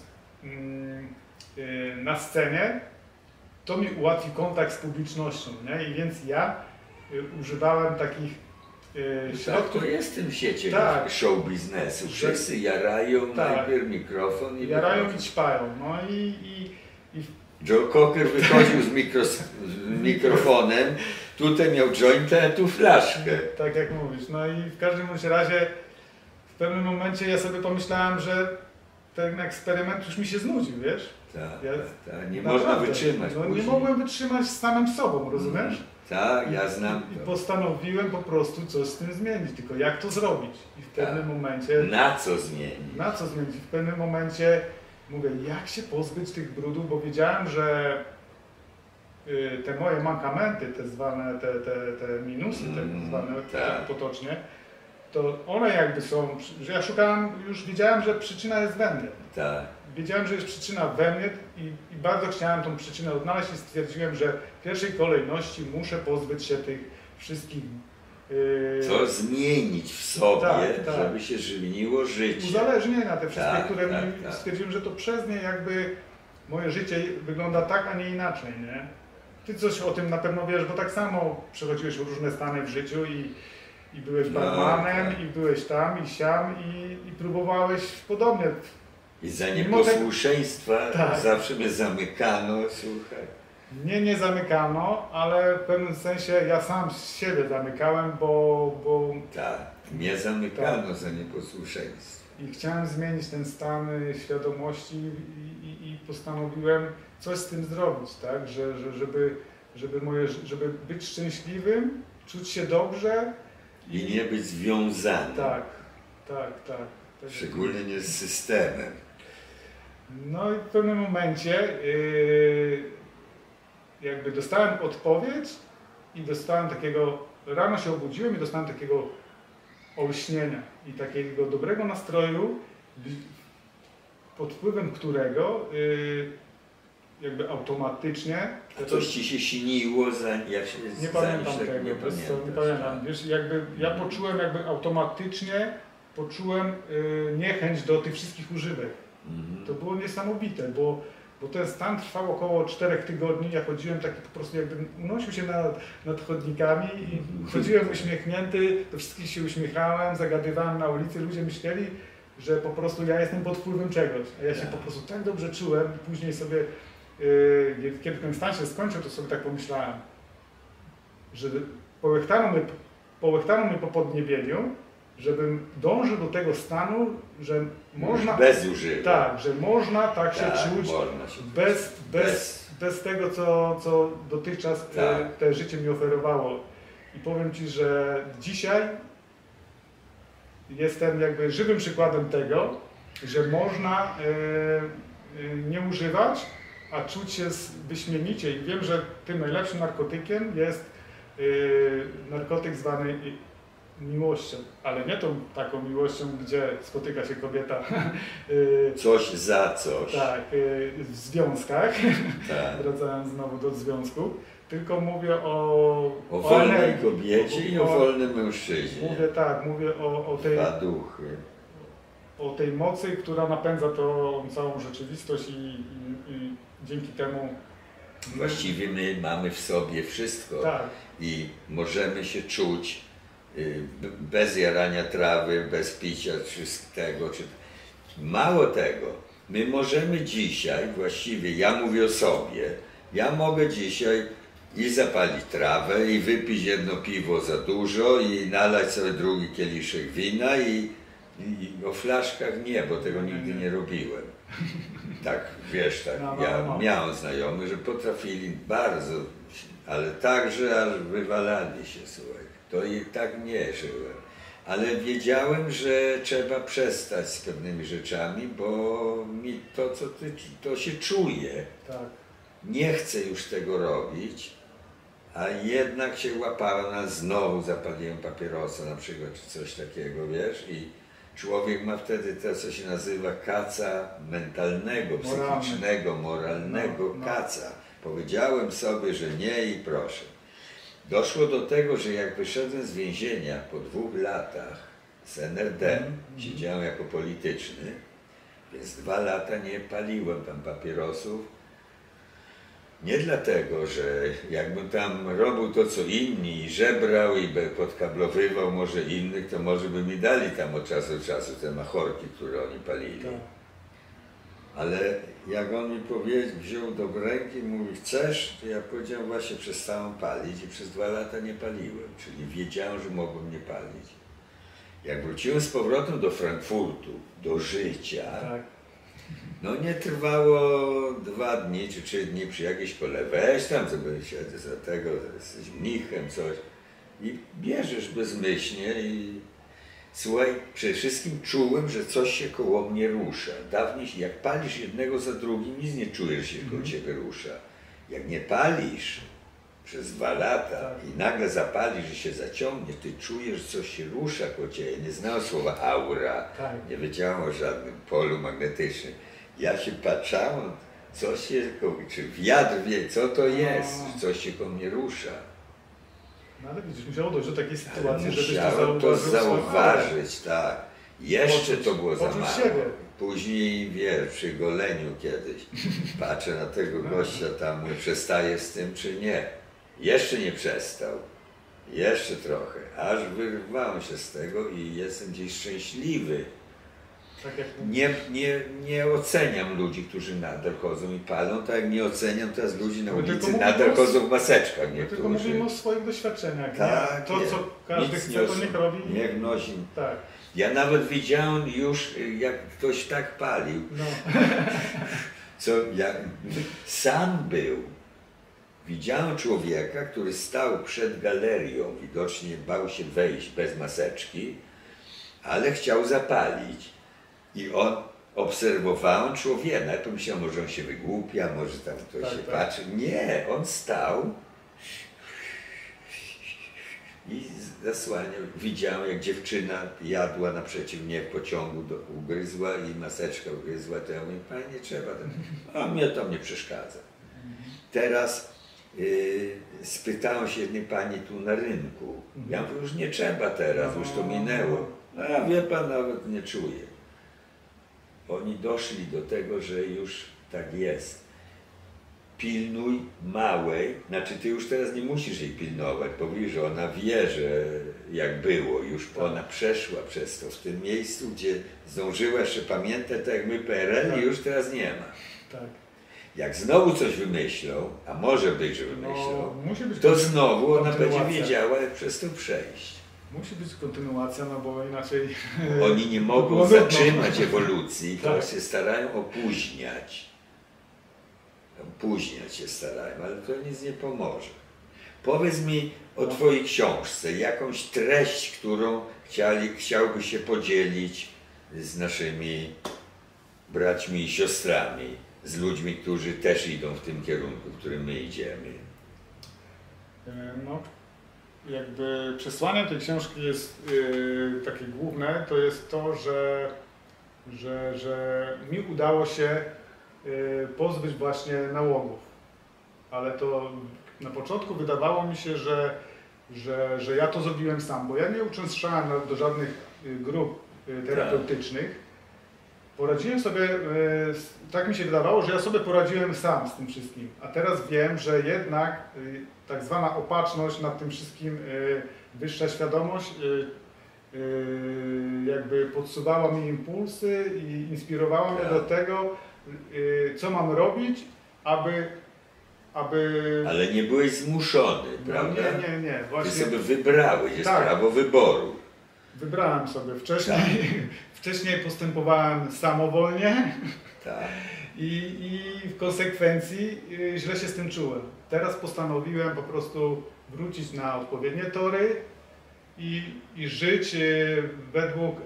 na scenie, to mi ułatwi kontakt z publicznością, nie? I więc ja używałem takich środków. To jest w tym świecie show biznesu. Wszyscy jarają najpierw mikrofon i jarają i ćpają. No Joe Cocker wychodził z mikrofonem, tutaj miał jointa, a tu flaszkę. Tak jak mówisz. No i w każdym razie w pewnym momencie ja sobie pomyślałem, że ten eksperyment już mi się znudził, wiesz? Tak, Ja, tak, nie naprawdę, można wytrzymać no, nie później. mogłem wytrzymać z samym sobą, rozumiesz? Tak, ja znam I to. postanowiłem po prostu coś z tym zmienić, tylko jak to zrobić? I w Tak. pewnym momencie... Na co zmienić? Na co zmienić? W pewnym momencie mówię, jak się pozbyć tych brudów, bo wiedziałem, że te moje mankamenty, te zwane, te minusy, te zwane tak. potocznie, to one jakby są, że ja szukałem, już wiedziałem, że przyczyna jest we mnie. Tak. Wiedziałem, że jest przyczyna we mnie i bardzo chciałem tą przyczynę odnaleźć i stwierdziłem, że w pierwszej kolejności muszę pozbyć się tych wszystkich... Co zmienić w sobie, tak. żeby się żywiło życie. uzależnienia te wszystkie, Tak, które tak, mi tak. stwierdziłem, że to przez nie jakby moje życie wygląda tak, a nie inaczej, nie? Ty coś o tym na pewno wiesz, bo tak samo przechodziłeś różne stany w życiu i byłeś barmanem, tak. i byłeś tam, i siam, i próbowałeś podobnie. I za Mimo nieposłuszeństwa tak. zawsze mnie zamykano, słuchaj. Mnie nie zamykano, ale w pewnym sensie ja sam siebie zamykałem, bo Tak, mnie zamykano za nieposłuszeństwo. i chciałem zmienić ten stan świadomości i postanowiłem coś z tym zrobić, tak? Żeby być szczęśliwym, czuć się dobrze. I nie być związany. Tak. Szczególnie nie z systemem. No i w pewnym momencie jakby dostałem odpowiedź i dostałem takiego, rano się obudziłem i dostałem takiego olśnienia i takiego dobrego nastroju, pod wpływem którego jakby automatycznie... Coś ci się śniło, Nie pamiętam tego, nie nie pamiętam. Wiesz, jakby ja poczułem automatycznie niechęć do tych wszystkich używek. To było niesamowite, bo ten stan trwał około 4 tygodni. Ja chodziłem taki po prostu jakbym unosił się nad chodnikami i chodziłem uśmiechnięty, do wszystkich się uśmiechałem, zagadywałem na ulicy, ludzie myśleli, że po prostu ja jestem pod wpływem czegoś, a ja się po prostu tak dobrze czułem i później sobie, kiedy ten stan się skończył, to sobie tak pomyślałem, że połechtano mnie po podniebieniu, żebym dążył do tego stanu, że można... Bez używania. Tak, że można tak się czuć bez tego, co dotychczas te życie mi oferowało. I powiem Ci, że dzisiaj jestem jakby żywym przykładem tego, że można nie używać, a czuć się wyśmienicie. I wiem, że tym najlepszym narkotykiem jest narkotyk zwany miłością, ale nie tą taką miłością, gdzie spotyka się kobieta coś za coś. Tak, w związkach, tak. wracałem znowu do związku, tylko mówię o wolnej energii, kobiecie i o wolnym mężczyźnie. Mówię o tej... Dwa duchy. O tej mocy, która napędza tą całą rzeczywistość i dzięki temu... Właściwie my mamy w sobie wszystko i możemy się czuć bez jarania trawy, bez picia wszystkiego. Mało tego, my możemy dzisiaj, właściwie ja mówię o sobie, ja mogę dzisiaj i zapalić trawę, i wypić jedno piwo za dużo, i nalać sobie drugi kieliszek wina, i o flaszkach nie, bo tego nigdy nie robiłem. Tak, wiesz, tak, ja miałem znajomych, że potrafili bardzo, ale także aż wywalali się, słuchaj. To i tak nie żyłem. Ale wiedziałem, że trzeba przestać z pewnymi rzeczami, bo mi to się czuje. Tak. Nie chcę już tego robić, a jednak się łapałem, a znowu zapaliłem papierosa na przykład, czy coś takiego, wiesz, i człowiek ma wtedy to, co się nazywa kaca mentalnego, psychicznego, moralnego kaca. Powiedziałem sobie, że nie i proszę. Doszło do tego, że jak wyszedłem z więzienia po 2 latach z NRD, siedziałem jako polityczny, więc 2 lata nie paliłem tam papierosów. Nie dlatego, że jakbym tam robił to, co inni, i żebrał, i podkablowywał może innych, to może by mi dali tam od czasu do czasu te machorki, które oni palili. Tak. Ale jak on mi wziął do ręki i mówi, chcesz? To ja powiedziałem, właśnie przestałem palić i przez 2 lata nie paliłem, czyli wiedziałem, że mogłem nie palić. Jak wróciłem z powrotem do Frankfurtu, do życia, No nie trwało 2 dni czy 3 dni przy jakiejś kole. Weź tam sobie siedzę za tego, jesteś mnichem, coś. I bierzesz bezmyślnie i słuchaj, przede wszystkim czułem, że coś się koło mnie rusza. Dawniej jak palisz jednego za drugim, nic nie czujesz, że się koło ciebie rusza. Jak nie palisz przez 2 lata i nagle zapalisz i się zaciągnie, ty czujesz, że coś się rusza koło ciebie. Nie znałem słowa aura, nie wiedziałem o żadnym polu magnetycznym. Ja się patrzałem, co się, czy wiatr wie, co to jest, coś się koło mnie rusza. No ale widzisz, musiało dojść do takiej sytuacji, musiałem to zauważyć, tak. Jeszcze to było za mało. Siebie. Później, wiesz, przy goleniu kiedyś patrzę na tego gościa tam, mówię, przestaje z tym czy nie. Jeszcze nie przestał. Jeszcze trochę. Aż wyrwałem się z tego i jestem gdzieś szczęśliwy. Tak jak nie oceniam ludzi, którzy nadal chodzą i palą, tak jak nie oceniam teraz ludzi na ulicy, nadal chodzą w maseczkach. Tylko mówimy o swoich doświadczeniach. Tak, to, co każdy chce, to niech robi. Niech nosi. Tak. Ja nawet widziałem już, jak ktoś tak palił, co ja sam był. Widziałem człowieka, który stał przed galerią, widocznie bał się wejść bez maseczki, ale chciał zapalić. I obserwowałem człowieka, najpierw myślałem, może on się wygłupia, może tam ktoś się patrzy. Nie, on stał i zasłaniał. Widziałem, jak dziewczyna jadła naprzeciw mnie w pociągu, ugryzła i maseczka ugryzła, to ja mówię, panie, nie trzeba, a mnie to nie przeszkadza. Teraz spytałem się jednej pani tu na rynku, ja mówię, już nie trzeba teraz, już to minęło. A wie pan, nawet nie czuję. Oni doszli do tego, że już tak jest. Pilnuj małej, znaczy ty już teraz nie musisz jej pilnować, bo wiesz, że ona wie, że jak było, już ona przeszła przez to w tym miejscu, gdzie zdążyła jeszcze pamiętać, tak jak my PRL i już teraz nie ma. Tak. Jak znowu coś wymyślą, a może być, że wymyślą, to znowu ona będzie wiedziała, jak przez to przejść. Musi być kontynuacja, no bo inaczej... Oni nie mogą zatrzymać ewolucji, to się starają opóźniać. Opóźniać się starają, ale to nic nie pomoże. Powiedz mi o twojej książce, jakąś treść, którą chciałbyś się podzielić z naszymi braćmi i siostrami, z ludźmi, którzy też idą w tym kierunku, w którym my idziemy. No. Jakby przesłaniem tej książki jest takie główne, to jest to, że mi udało się pozbyć właśnie nałogów. Ale to na początku wydawało mi się, że ja to zrobiłem sam, bo ja nie uczęszczałem do żadnych grup terapeutycznych. Poradziłem sobie, tak mi się wydawało, że ja sobie poradziłem sam z tym wszystkim. A teraz wiem, że jednak tak zwana opatrzność nad tym wszystkim, wyższa świadomość jakby podsuwała mi impulsy i inspirowała mnie do tego, co mam robić, aby... Ale nie byłeś zmuszony, prawda? Nie. Właśnie... Ty sobie wybrałeś, jest prawo wyboru. Wybrałem sobie wcześniej postępowałem samowolnie i w konsekwencji źle się z tym czułem. Teraz postanowiłem po prostu wrócić na odpowiednie tory i żyć według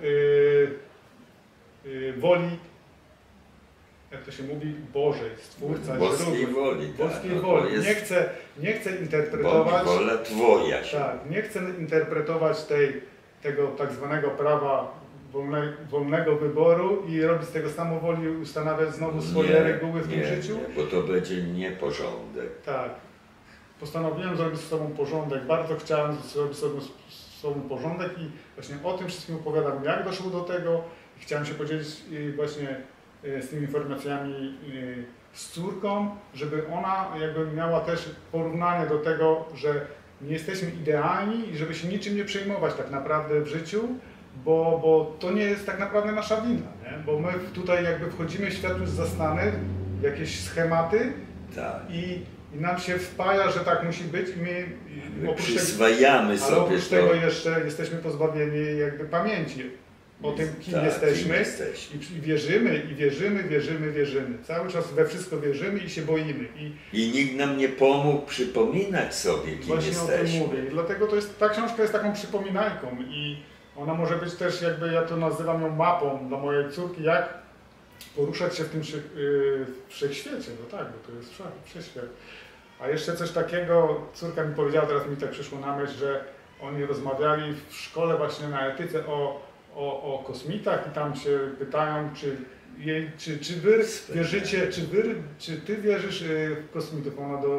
woli, jak to się mówi, Bożej, Stwórca, boskiej woli. Boskiej woli. Nie chcę interpretować... Wola Twoja. Tak, nie chcę interpretować tego tak zwanego prawa wolnego wyboru i robić z tego samowoli i ustanawiać znowu swoje reguły w tym życiu. Nie, bo to będzie nieporządek. Tak. Postanowiłem zrobić z sobą porządek. Bardzo chciałem zrobić z sobą porządek i właśnie o tym wszystkim opowiadam, jak doszło do tego. I chciałem się podzielić właśnie z tymi informacjami z córką, żeby ona jakby miała też porównanie do tego, że nie jesteśmy idealni i żeby się niczym nie przejmować tak naprawdę w życiu, bo to nie jest tak naprawdę nasza wina, nie? Bo my tutaj jakby wchodzimy w świat już zastany, w jakieś schematy i nam się wpaja, że tak musi być i my przyswajamy sobie oprócz tego jeszcze jesteśmy pozbawieni jakby pamięci o tym, kim tak, jesteśmy, kim jesteśmy. I wierzymy, i wierzymy. Cały czas we wszystko wierzymy i się boimy. I nikt nam nie pomógł przypominać sobie, kim właśnie jesteśmy. o tym mówię. I dlatego ta książka jest taką przypominajką i ona może być też, jakby ja to nazywam ją mapą dla mojej córki, jak poruszać się w tym wszechświecie. No tak, bo to jest wszechświat. A jeszcze coś takiego, córka mi powiedziała, teraz mi tak przyszło na myśl, że oni rozmawiali w szkole właśnie na etyce o kosmitach i tam się pytają, czy wy wierzycie, czy ty wierzysz w kosmitów?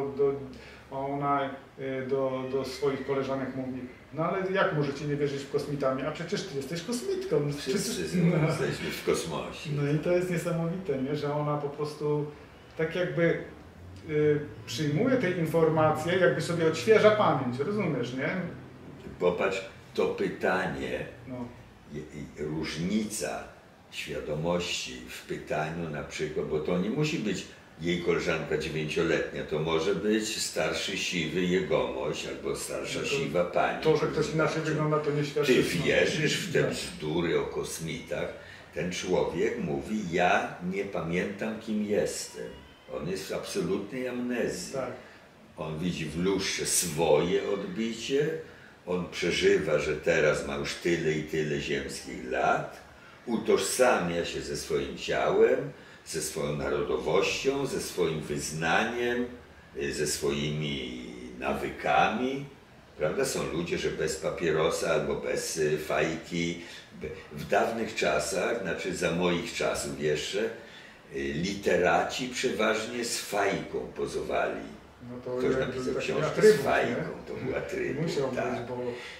Ona do swoich koleżanek mówi, no ale jak możecie nie wierzyć w kosmitami? A przecież ty jesteś kosmitką. Wszyscy jesteśmy w kosmosie. No i to jest niesamowite, nie? Że ona po prostu tak jakby przyjmuje te informacje, jakby sobie odświeża pamięć, rozumiesz, nie? Popatrz, to pytanie, No. różnica świadomości w pytaniu na przykład, bo to nie musi być jej koleżanka 9-letnia, to może być starszy siwy jegomość albo starsza siwa pani. To, że ktoś inaczej wygląda, to nie świadczy. Ty wierzysz w te bzdury o kosmitach? Ten człowiek mówi, ja nie pamiętam, kim jestem. On jest w absolutnej amnezji. Tak. On widzi w lustrze swoje odbicie, on przeżywa, że teraz ma już tyle i tyle ziemskich lat, utożsamia się ze swoim ciałem, ze swoją narodowością, ze swoim wyznaniem, ze swoimi nawykami. Prawda? Są ludzie, że bez papierosa albo bez fajki. W dawnych czasach, znaczy za moich czasów jeszcze, literaci przeważnie z fajką pozowali. No to ktoś napisał książkę atrybut, z fajką, nie? to był atrybut. Musiał Tak. być, bo...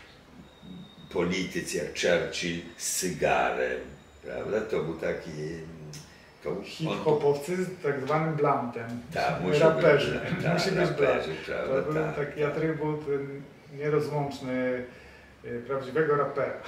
Politycy jak Churchill z cygarem, prawda? To był taki... Hip-hopowcy z tak zwanym blantem. Tak, raperzy. Musi być blant. raperzy, prawda? To był taki atrybut nierozłączny prawdziwego rapera.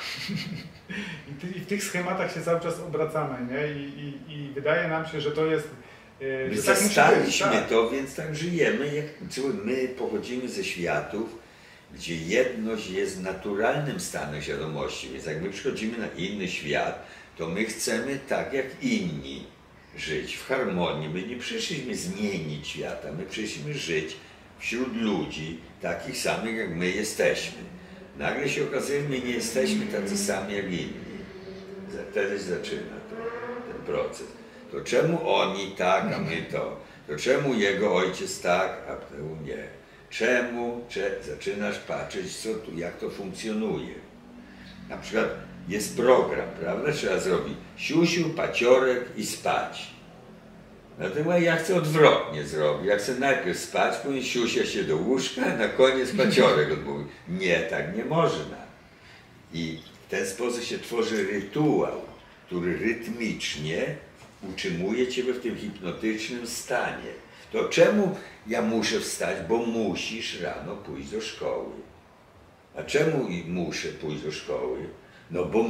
I w tych schematach się cały czas obracamy, nie? I wydaje nam się, że to jest... My że tak musi być, zastaliśmy tak. to, więc tak żyjemy. My pochodzimy ze światów, gdzie jedność jest naturalnym stanem świadomości. Więc jak my przychodzimy na inny świat, to my chcemy tak jak inni żyć w harmonii. My nie przyszliśmy zmienić świata, my przyszliśmy żyć wśród ludzi takich samych jak my jesteśmy. Nagle się okazuje, że my nie jesteśmy tacy sami jak inni. Wtedy się zaczyna ten proces. To czemu oni tak, a my to? To czemu jego ojciec tak, a tu nie? Czemu? Zaczynasz patrzeć, co tu, jak to funkcjonuje. Na przykład jest program, prawda? Trzeba zrobić siusiu, paciorek i spać. Dlatego ja chcę odwrotnie zrobić. Ja chcę najpierw spać, później siusia się do łóżka, a na koniec paciorek odmówi. Nie, tak nie można. I w ten sposób się tworzy rytuał, który rytmicznie utrzymuje Ciebie w tym hipnotycznym stanie. To czemu ja muszę wstać? Bo musisz rano pójść do szkoły. A czemu muszę pójść do szkoły? No bo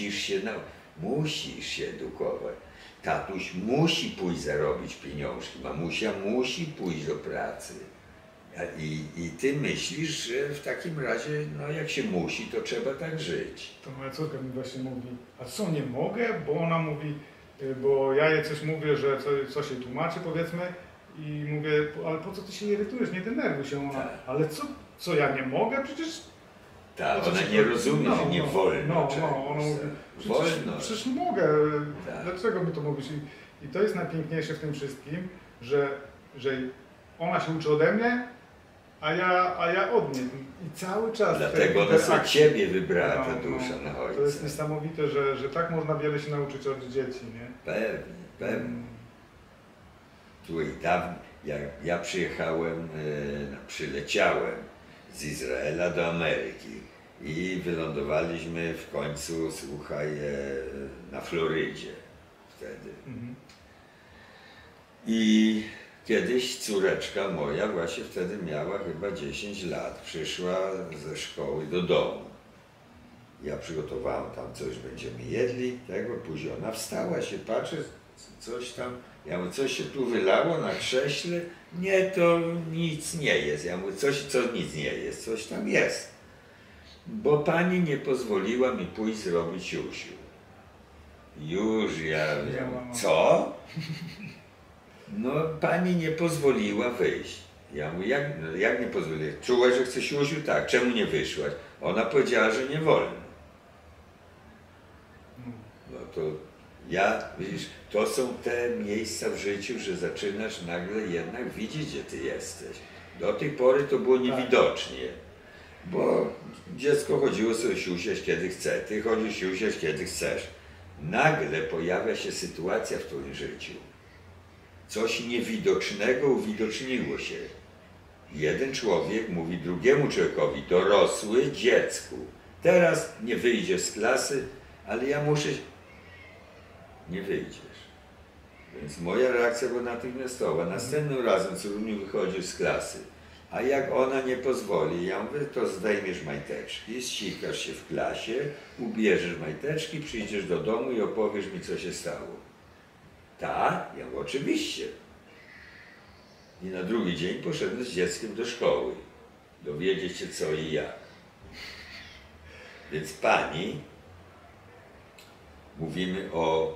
musisz się edukować. Tatuś musi pójść zarobić pieniążki, mamusia musi pójść do pracy. I ty myślisz, że w takim razie, no jak się musi, to trzeba tak żyć. To moja córka mi właśnie mówi, a co, nie mogę? Bo ona mówi, bo ja jej coś mówię, że co się tłumaczy, powiedzmy, i mówię, ale po co ty się irytujesz, nie denerwuj się. Ona, Tak. ale co ja nie mogę? Przecież... Tak, ona nie rozumie, że nie wolno czegoś. ona mówi, Wolno. przecież mogę, Tak. dlaczego mi to mówisz? I to jest najpiękniejsze w tym wszystkim, że ona się uczy ode mnie, a ja od niej. I cały czas... Dlatego ona za Ciebie wybrała ta dusza na ojca. To jest niesamowite, że tak można wiele się nauczyć od dzieci, nie? Pewnie. Tutaj dawno, jak ja przyleciałem z Izraela do Ameryki i wylądowaliśmy w końcu, słuchaj, na Florydzie wtedy. I kiedyś córeczka moja właśnie wtedy miała chyba 10 lat, przyszła ze szkoły do domu. Ja przygotowałem tam coś, będziemy jedli, tego, później ona wstała się, patrzy, coś tam, ja mówię, coś się tu wylało na krześle? Nie, to nic nie jest. Ja mówię, co nic nie jest, coś tam jest. Bo pani nie pozwoliła mi pójść zrobić siusiu. Już ja Nie wiem. ma. Co? No pani nie pozwoliła wyjść. Ja mówię, jak nie pozwoliła? Czułaś, że chce siusiu? Tak. Czemu nie wyszłaś? Ona powiedziała, że nie wolno. No to ja, widzisz, to są te miejsca w życiu, że zaczynasz nagle jednak widzieć, gdzie ty jesteś. Do tej pory to było niewidocznie, bo dziecko chodziło sobie siusiać kiedy chce, ty chodzisz siusiać kiedy chcesz. Nagle pojawia się sytuacja w twoim życiu. Coś niewidocznego uwidoczniło się. Jeden człowiek mówi drugiemu człowiekowi, dorosły dziecku, teraz nie wyjdziesz z klasy, ale ja muszę... Nie wyjdziesz. Więc moja reakcja była natychmiastowa. Następnym razem córuniu wychodzisz z klasy, a jak ona nie pozwoli, ja mówię, to zdejmiesz majteczki, ścikasz się w klasie, ubierzesz majteczki, przyjdziesz do domu i opowiesz mi, co się stało. Tak? Ja mówię, oczywiście. I na drugi dzień poszedłem z dzieckiem do szkoły, dowiedzieć się co i jak. Więc pani, mówimy o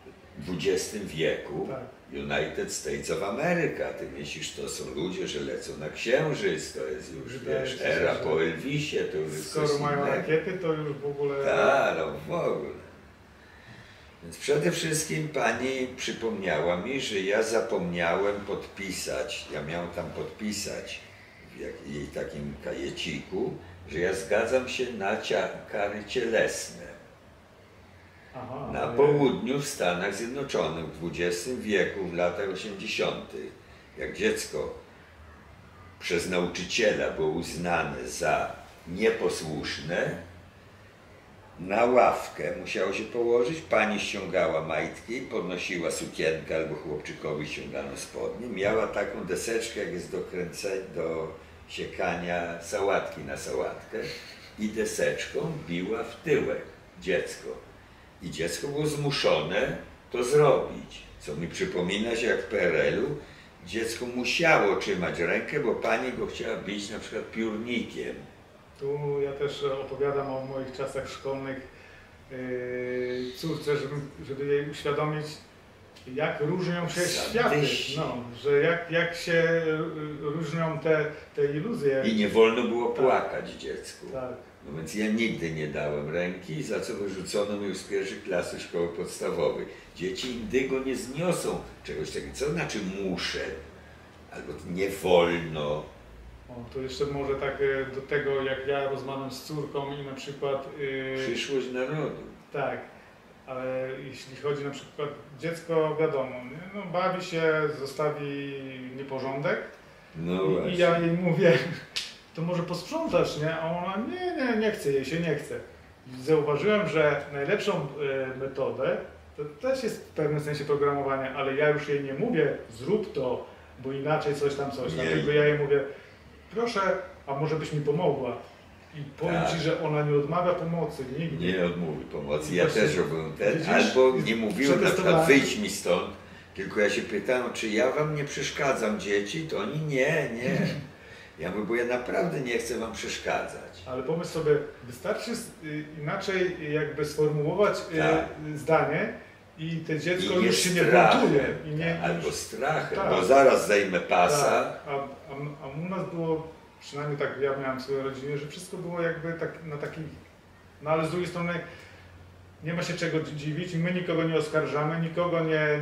XX wieku, Tak. United States of America. Ty myślisz, to są ludzie, że lecą na Księżyc, to jest już, Wydaje wiesz, się, era że po Elvisie, to już jest skoro coś mają innego. rakiety, to już w ogóle... Tak, no w ogóle. Więc przede wszystkim pani przypomniała mi, że ja zapomniałem podpisać, ja miałem tam podpisać w jej takim kajeciku, że ja zgadzam się na kary cielesne. Aha, Na ale- południu w Stanach Zjednoczonych w XX wieku, w latach 80., jak dziecko przez nauczyciela było uznane za nieposłuszne, na ławkę musiało się położyć, pani ściągała majtki, podnosiła sukienkę albo chłopczykowi ściągano spodnie, miała taką deseczkę, jak jest do siekania sałatki na sałatkę i deseczką biła w tyłek dziecko. I dziecko było zmuszone to zrobić, co mi przypomina się jak w PRL-u, dziecko musiało trzymać rękę, bo pani go chciała bić na przykład piórnikiem. Tu ja też opowiadam o moich czasach szkolnych córce, żeby jej uświadomić, jak różnią się światy, no, że jak się różnią te iluzje. I nie wolno było płakać dziecku. Tak. No więc ja nigdy nie dałem ręki, za co wyrzucono mnie już z pierwszej klasy szkoły podstawowej. Dzieci indygo nie zniosą czegoś takiego. Co znaczy muszę? Albo nie wolno. O, to jeszcze może tak do tego, jak ja rozmawiam z córką i na przykład... Przyszłość narodu. Tak, ale jeśli chodzi na przykład dziecko, wiadomo, nie? No, bawi się, zostawi nieporządek No i właśnie. ja jej mówię, to może posprzątasz, nie? A ona, nie chce, jej się nie chce. Zauważyłem, że najlepszą metodę, to też jest w pewnym sensie programowanie, ale ja już jej nie mówię, zrób to, bo inaczej coś tam, Nie. tylko ja jej mówię, proszę, a może byś mi pomogła. I powiem Tak. Ci, że ona nie odmawia pomocy nigdy. Nie odmówi pomocy. Ja Właśnie, też robiłem ten. widzisz? Albo nie mówiłem na przykład Przetestowałem. wyjdź mi stąd, tylko ja się pytałem, czy ja wam nie przeszkadzam dzieci, to oni nie. Ja mówię, bo ja naprawdę nie chcę wam przeszkadzać. Ale pomyśl sobie, wystarczy inaczej jakby sformułować Tak. zdanie i to dziecko I już się nie strach. buntuje. I nie, Albo strachem, tak. bo zaraz zdejmę pasa. tak. A u nas było, przynajmniej tak ja miałem w swojej rodzinie, że wszystko było jakby tak na takich... No ale z drugiej strony nie ma się czego dziwić, my nikogo nie oskarżamy, nikogo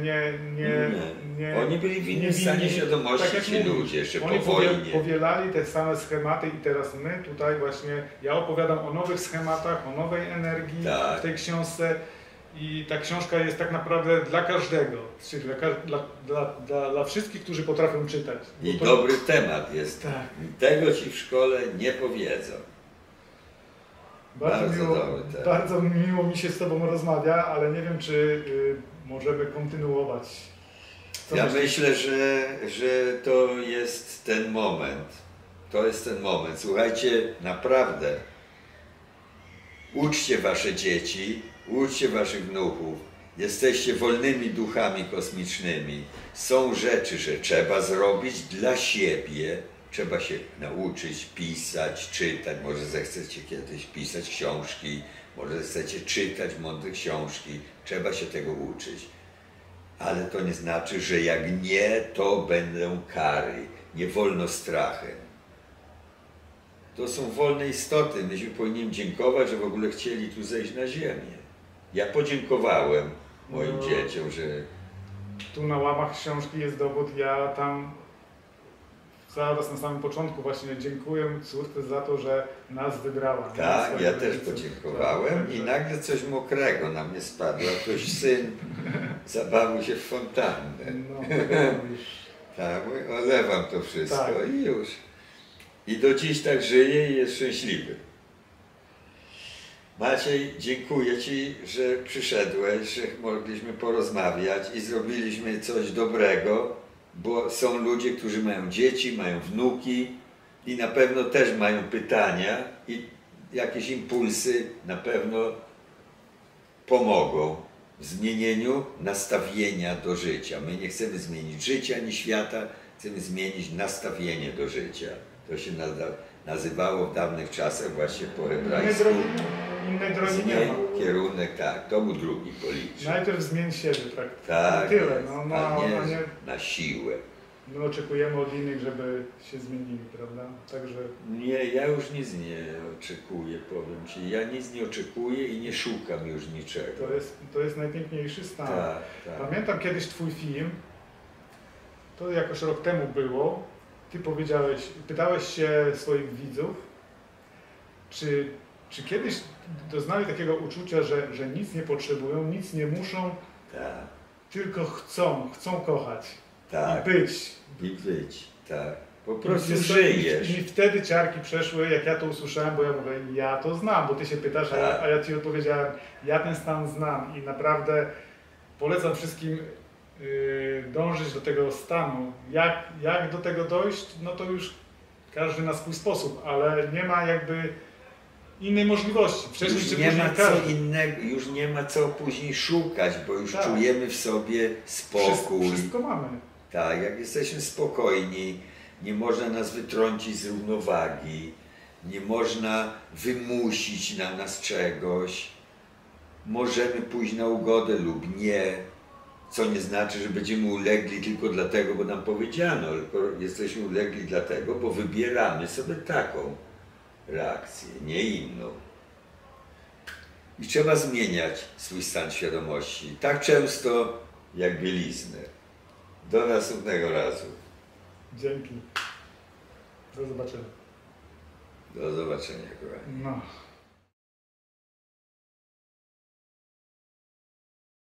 nie Oni byli w innym nie stanie winni. świadomości, Tak jak ci mówisz, ludzie, jeszcze po Oni wojnie. powielali te same schematy i teraz my tutaj właśnie, ja opowiadam o nowych schematach, o nowej energii Tak. w tej książce i ta książka jest tak naprawdę dla każdego, czyli dla wszystkich, którzy potrafią czytać. Bo I to- dobry temat jest. Tak. Tego ci w szkole nie powiedzą. Bardzo dobry temat. bardzo miło mi się z Tobą rozmawia, ale nie wiem, czy możemy kontynuować. Co Ja myślisz? myślę, że to jest ten moment. To jest ten moment. Słuchajcie, naprawdę uczcie wasze dzieci, uczcie waszych wnuków. Jesteście wolnymi duchami kosmicznymi. Są rzeczy, że trzeba zrobić dla siebie. Trzeba się nauczyć pisać, czytać. Może zechcecie kiedyś pisać książki, może chcecie czytać mądre książki, trzeba się tego uczyć. Ale to nie znaczy, że jak nie, to będą kary. Nie wolno strachem. To są wolne istoty. Myśmy powinni dziękować, że w ogóle chcieli tu zejść na ziemię. Ja podziękowałem moim dzieciom, że... Tu na łamach książki jest dowód, ja tam zaraz na samym początku właśnie dziękuję córce za to, że nas wybrała. Tak, ja też rodziców. podziękowałem Tak, i nagle coś mokrego na mnie spadło. Ktoś syn zabawił się w fontannę. No, tego już. Tak, olewam to wszystko Tak. i już. I do dziś tak żyje i jest szczęśliwy. Maciej, dziękuję Ci, że przyszedłeś, że mogliśmy porozmawiać i zrobiliśmy coś dobrego, bo są ludzie, którzy mają dzieci, mają wnuki i na pewno też mają pytania i jakieś impulsy na pewno pomogą w zmienieniu nastawienia do życia. My nie chcemy zmienić życia ani świata, chcemy zmienić nastawienie do życia. To się nazywało w dawnych czasach właśnie po hebrajsku. Innej drogi nie ma. Kierunek, tak, to był drugi policzek. Najpierw zmień siebie, tak? Tak, Tyle, no, a nie nie na siłę. my oczekujemy od innych, żeby się zmienili, prawda? Także Nie, ja już nic nie oczekuję, powiem Ci. Ja nic nie oczekuję i nie szukam już niczego. to jest najpiękniejszy stan. Tak, tak. Pamiętam kiedyś Twój film, to jakoś rok temu było, Ty powiedziałeś, pytałeś się swoich widzów, czy kiedyś doznali takiego uczucia, że nic nie potrzebują, nic nie muszą, Tak, tylko chcą kochać tak. i być. I być, tak. Po prostu I żyjesz. I wtedy ciarki przeszły, jak ja to usłyszałem, bo ja mówię, ja to znam, bo Ty się pytasz, Tak. a ja Ci odpowiedziałem, ja ten stan znam i naprawdę polecam wszystkim dążyć do tego stanu. Jak do tego dojść, no to już każdy na swój sposób, ale nie ma jakby innej możliwości. Wcześniej Już czy nie później ma co każdy. innego, już nie ma co później szukać, bo już Tak. czujemy w sobie spokój. Wszystko mamy. Tak, jak jesteśmy spokojni, nie można nas wytrącić z równowagi, nie można wymusić na nas czegoś. Możemy pójść na ugodę lub nie, co nie znaczy, że będziemy ulegli tylko dlatego, bo nam powiedziano, tylko jesteśmy ulegli dlatego, bo wybieramy sobie taką reakcję, nie inną. I trzeba zmieniać swój stan świadomości tak często jak bieliznę. Do następnego razu. Dzięki. Do zobaczenia. Do zobaczenia, kochani. No.